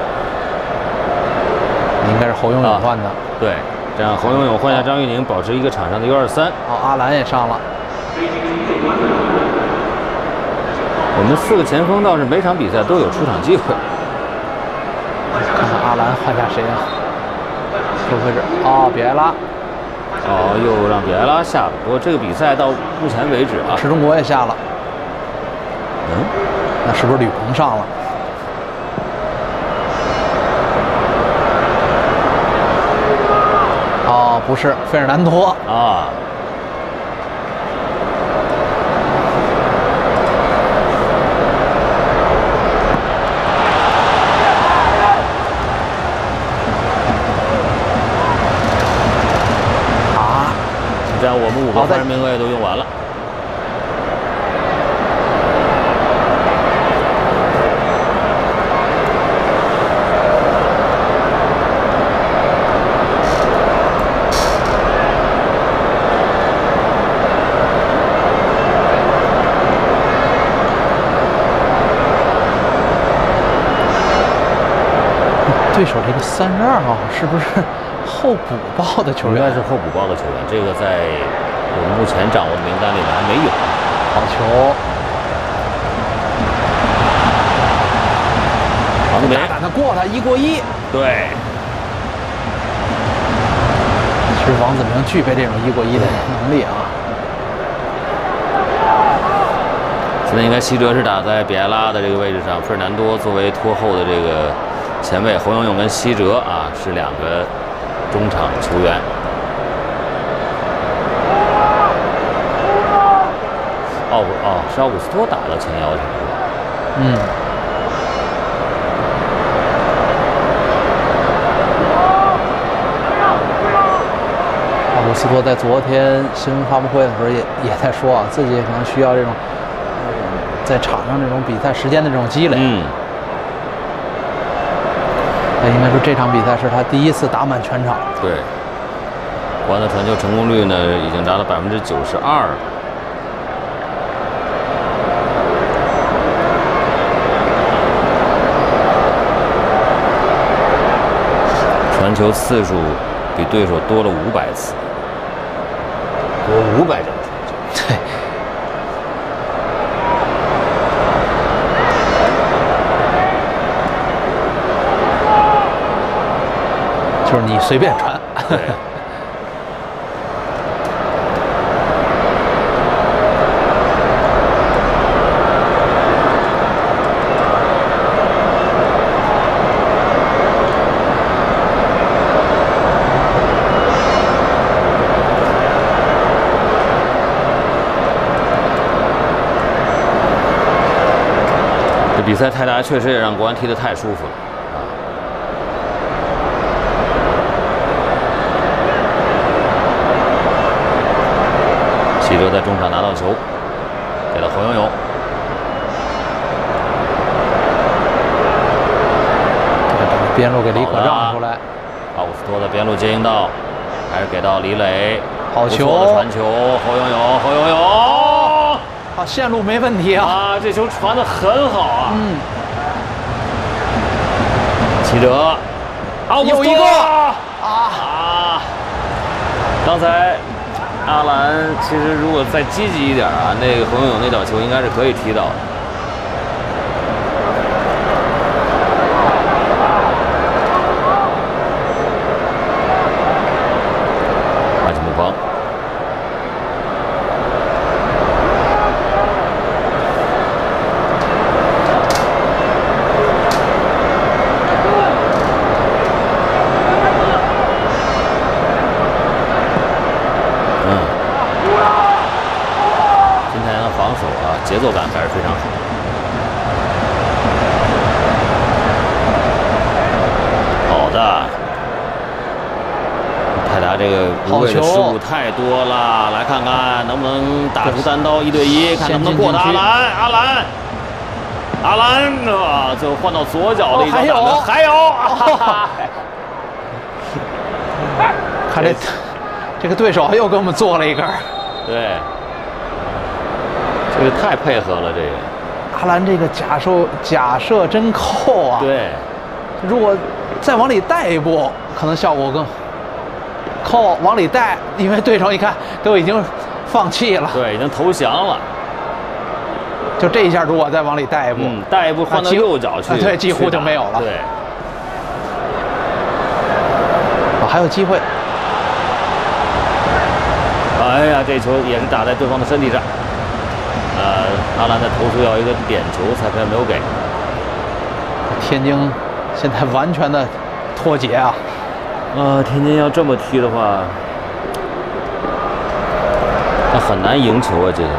应该是侯永永换的。 对，这样侯永永换下张玉宁，保持一个场上的1-2-3。 阿兰也上了。 我们4个前锋倒是每场比赛都有出场机会。 看看阿兰换下谁啊？这位置比埃拉。 又让比埃拉下了。不过这个比赛到目前为止啊， 池中国也下了。那是不是吕鹏上了？不是，费尔南多啊。这样我们5个换人名额也都用完了。 对手这个32号是不是候补报的球员？ 应该是候补报的球员，这个在我们目前掌握的名单里面还没有。 好球！ 王子明大胆的过他，1过1。 对。 其实王子明具备这种1过1的能力啊。 现在应该西哲是打在比埃拉的这个位置上，费尔南多作为拖后的这个前卫，侯永永跟西哲啊是2个中场球员。是奥古斯托打了前腰去了。 奥古斯托在昨天新闻发布会的时候也在说啊，自己可能需要这种在场上这种比赛时间的这种积累。那应该说这场比赛是他第1次打满全场。 对，国安的传球成功率呢已经达到92%了。传球次数比对手多了500次，多500张传球。 对。就是你随便传。 对。这比赛泰达确实也让国安踢得太舒服了。西哲在中场拿到球，给了侯永永。 边路给李可让出来， 奥古斯托的边路接应到，还是给到李磊。 好球！ 不错的传球，侯永永， 好，线路没问题啊。 啊，这球传得很好啊。齐哲， 有一个刚才阿兰其实如果再积极一点啊，那个何永勇那脚球应该是可以踢到的。马启木光。节奏感还是非常好。好的，泰达这个无谓的失误太多了，来看看能不能打出单刀1对1，看能不能过他。阿兰啊，最后换到左脚的一脚打，还有， 看这个对手又给我们做了一根。 对。这个太配合了，这个阿兰这个假射真扣啊！ 对， 如果再往里带一步，可能效果更扣往里带，因为对手一看都已经放弃了， 对，已经投降了。 就这一下，如果再往里带一步， 带一步换到右脚去， 对，几乎就没有了。 对， 还有机会。 哎呀，这球也是打在对方的身体上。阿兰的投出要一个点球，裁判没有给。 天津现在完全的脱节啊！ 天津要这么踢的话，那很难赢球啊！这个。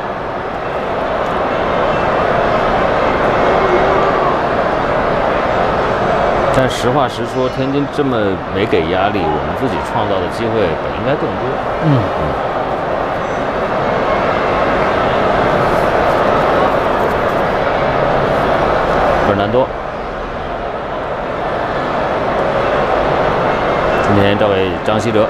但实话实说，天津这么没给压力，我们自己创造的机会本应该更多。费尔南多，今天赵伟张稀哲，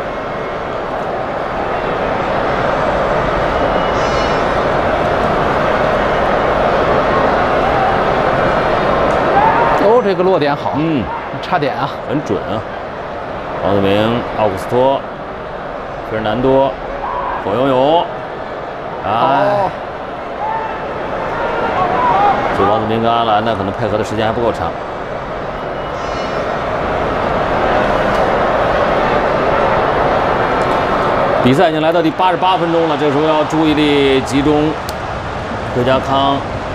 这个落点好，差点啊， 很准啊。王子明、奥古斯托、费尔南多、火永勇，这王子明跟阿兰呢，可能配合的时间还不够长。比赛已经来到第88分钟了，这时候要注意力集中。回家康，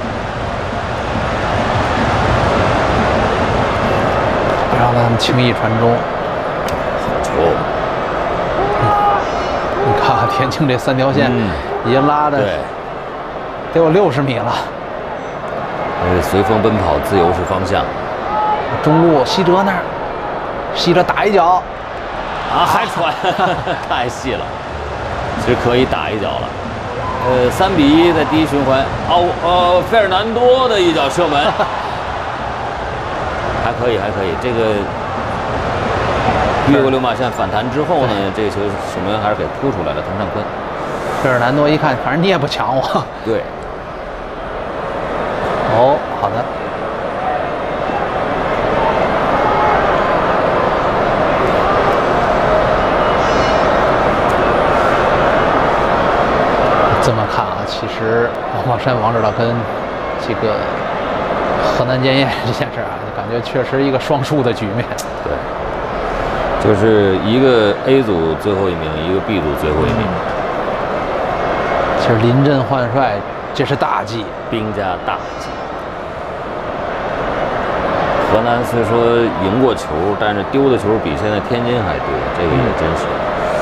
不让他们轻易传中。 球， 你看天津这3条线已经拉的得有60米了。 随风奔跑，自由是方向。 中路西哲那儿，西哲打一脚， 还传，太细了，其实可以打一脚了。3比1，在第一循环，费尔南多的一脚射门，还可以，这个越过6码线反弹之后呢，这个球守门员还是给扑出来了，滕尚坤。 费尔南多一看，反正你也不抢我。 对。 好的。这么看啊，其实王山王指导跟这个河南建业这件事啊，感觉确实一个双输的局面。 对，就是一个 A 组最后一名，一个 B 组最后一名。 其实临阵换帅，这是大忌， 兵家大忌。河南虽说赢过球，但是丢的球比现在天津还多，这个也真是。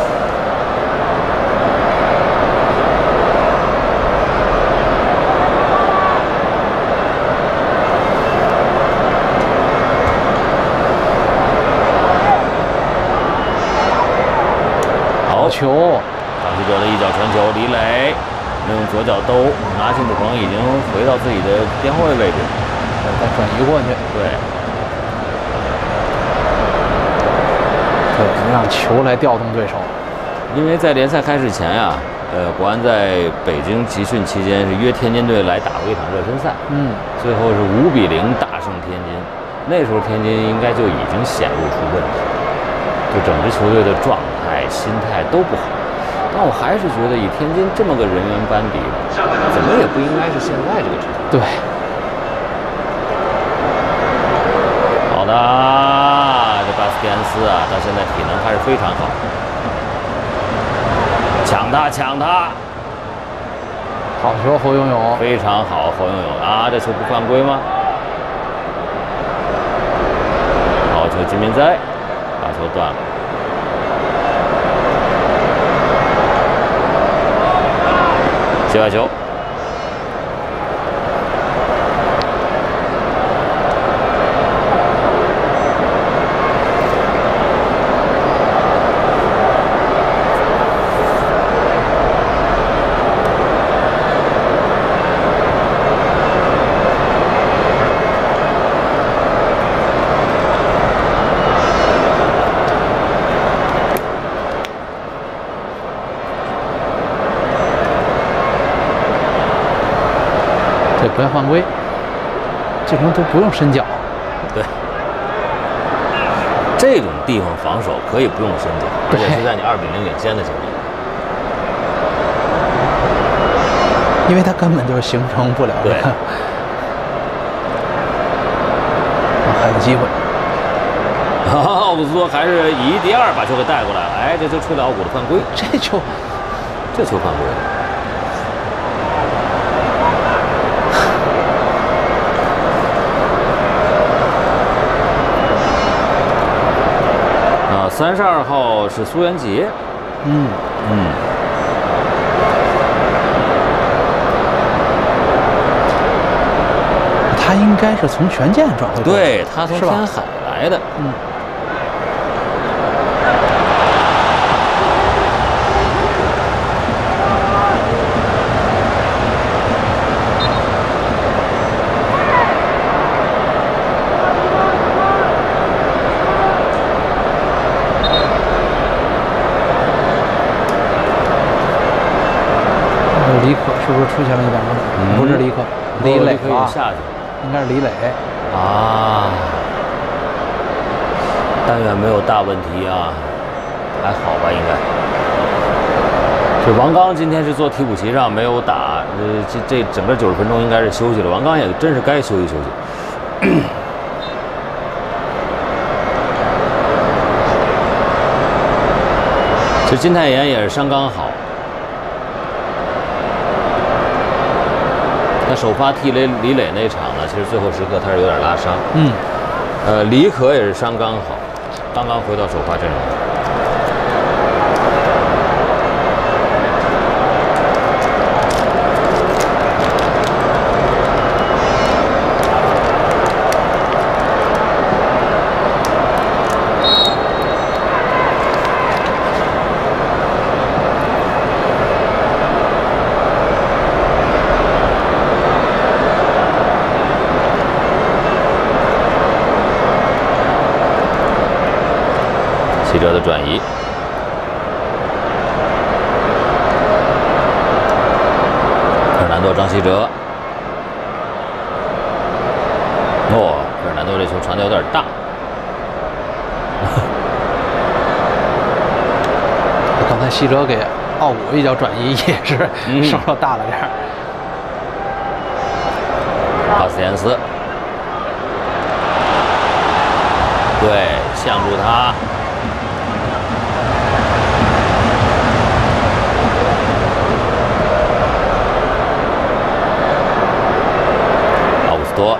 好球，张稀哲的一脚传球，李磊用左脚兜，拿辛普鹏已经回到自己的边后卫位置， 再转移过去。对，让球来调动对手。 因为在联赛开始前呀， 国安在北京集训期间是约天津队来打过一场热身赛，最后是5-0大胜天津。那时候天津应该就已经显露出问题，就整支球队的状态、心态都不好。但我还是觉得以天津这么个人员班底，怎么也不应该是现在这个质量。 对。 好的，这巴斯蒂安斯啊，到现在体能还是非常好。抢他！ 好球，侯永永， 非常好，侯永永啊，这球不犯规吗？好球，金民哉把球断了。接外球。 不要犯规，这种都不用伸脚。 对，这种地方防守可以不用伸脚，而且是在你2-0领先的情况， 因为他根本就是形成不了这个。还有机会。 奥古斯托还是以1敌2把球给带过来了。哎，这球吹了奥古的犯规，这球犯规了。32号是苏元杰， 他应该是从权健转会过来， 对，他从天海来的， 李可是不是出现了一点问题？不是李可，李磊啊， 下去， 应该是李磊啊。但愿没有大问题啊，还好吧，应该。这王刚今天是坐替补席上没有打，这整个90分钟应该是休息了。王刚也真是该休息休息。这金泰妍也是伤刚好。他首发替李磊那场呢，其实最后时刻他是有点拉伤。李可也是伤刚好，刚刚回到首发阵容。希哲的转移，费尔南多、张稀哲。费尔南多这球传的有点大。 刚才希哲给奥古一脚转移也是稍稍大了点儿。 巴斯蒂安斯，对，相住他。多，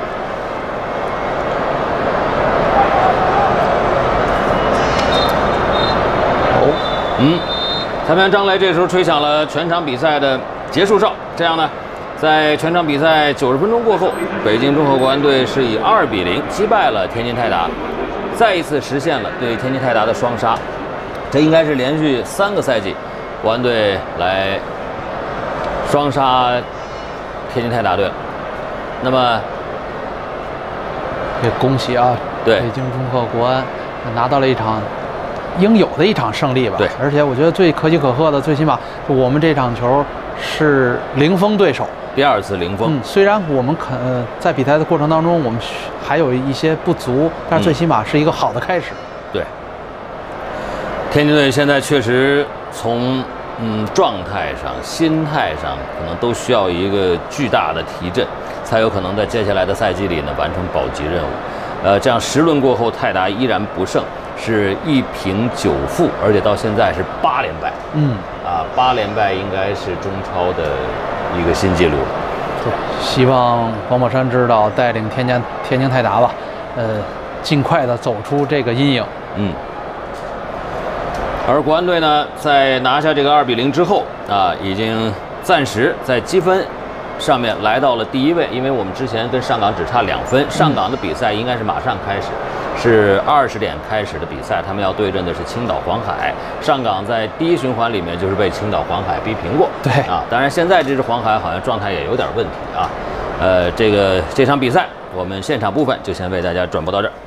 裁判张雷这时候吹响了全场比赛的结束哨。这样呢，在全场比赛90分钟过后，北京中赫国安队是以2-0击败了天津泰达，再一次实现了对天津泰达的双杀。这应该是连续3个赛季，国安队来双杀天津泰达队了。那么， 也恭喜啊！ 对， 北京中赫国安拿到了一场应有的一场胜利吧。 对， 而且我觉得最可喜可贺的，最起码我们这场球是零封对手， 第2次零封。 虽然我们在比赛的过程当中，我们还有一些不足，但是最起码是一个好的开始。 对，天津队现在确实从状态上、心态上，可能都需要一个巨大的提振，才有可能在接下来的赛季里呢完成保级任务。这样10轮过后，泰达依然不胜，是1平9负，而且到现在是8连败。8连败应该是中超的一个新纪录。 对，希望王宝山指导带领天津泰达吧，尽快的走出这个阴影。 而国安队呢，在拿下这个2比0之后已经暂时在积分上面来到了第1位，因为我们之前跟上港只差2分，上港的比赛应该是马上开始，是20点开始的比赛，他们要对阵的是青岛黄海。上港在第1循环里面就是被青岛黄海逼平过。 对当然现在这支黄海好像状态也有点问题啊。这场比赛我们现场部分就先为大家转播到这儿。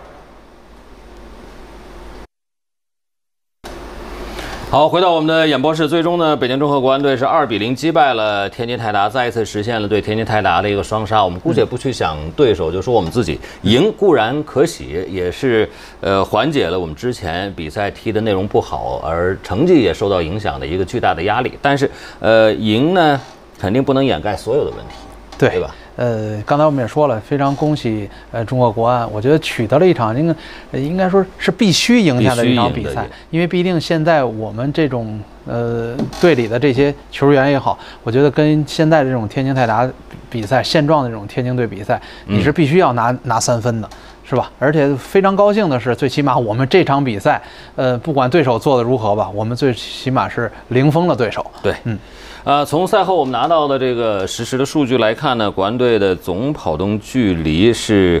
好，回到我们的演播室，最终呢，北京中赫国安队是2比0击败了天津泰达，再一次实现了对天津泰达的一个双杀。我们姑且不去想对手，就说我们自己赢固然可喜，也是缓解了我们之前比赛踢的内容不好，而成绩也受到影响的一个巨大的压力。但是赢呢，肯定不能掩盖所有的问题，对吧？ 刚才我们也说了，非常恭喜中赫国安，我觉得取得了一场应该说是必须赢下的一场比赛，因为毕竟现在我们这种队里的这些球员也好，我觉得跟现在这种天津泰达比赛现状的这种天津队比赛，你是必须要拿3分的。是吧？而且非常高兴的是，最起码我们这场比赛，不管对手做的如何吧，我们最起码是零封了对手。 对，从赛后我们拿到的这个实时的数据来看呢，国安队的总跑动距离是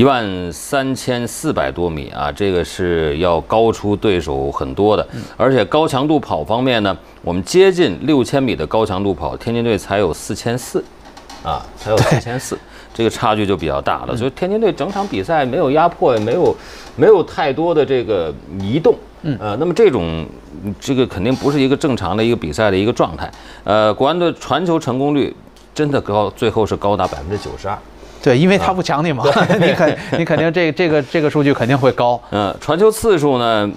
13400多米啊，这个是要高出对手很多的。而且高强度跑方面呢，我们接近6000米的高强度跑，天津队才有4400才有4400。这个差距就比较大了，所以天津队整场比赛没有压迫，也没有太多的这个移动，那么这个肯定不是一个正常的一个比赛的一个状态。国安的传球成功率真的最后是高达92%。 对，因为他不抢你嘛，你肯定这个数据肯定会高。 传球次数呢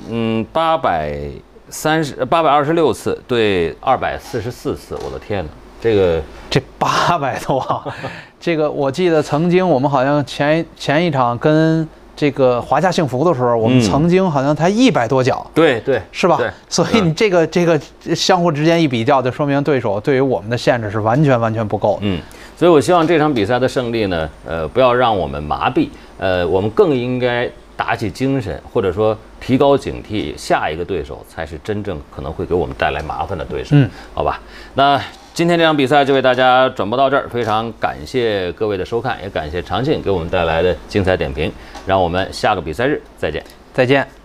，826次对244次，我的天哪！这 800多啊！这个我记得曾经我们好像前一场跟这个华夏幸福的时候，我们曾经好像才100多脚， 对， 是吧？所以你这个相互之间一比较，就说明对手对于我们的限制是完全不够。 所以我希望这场比赛的胜利呢，不要让我们麻痹，我们更应该打起精神，或者说提高警惕，下一个对手才是真正可能会给我们带来麻烦的对手。好吧，那今天这场比赛就为大家转播到这儿，非常感谢各位的收看，也感谢长庆给我们带来的精彩点评，让我们下个比赛日再见。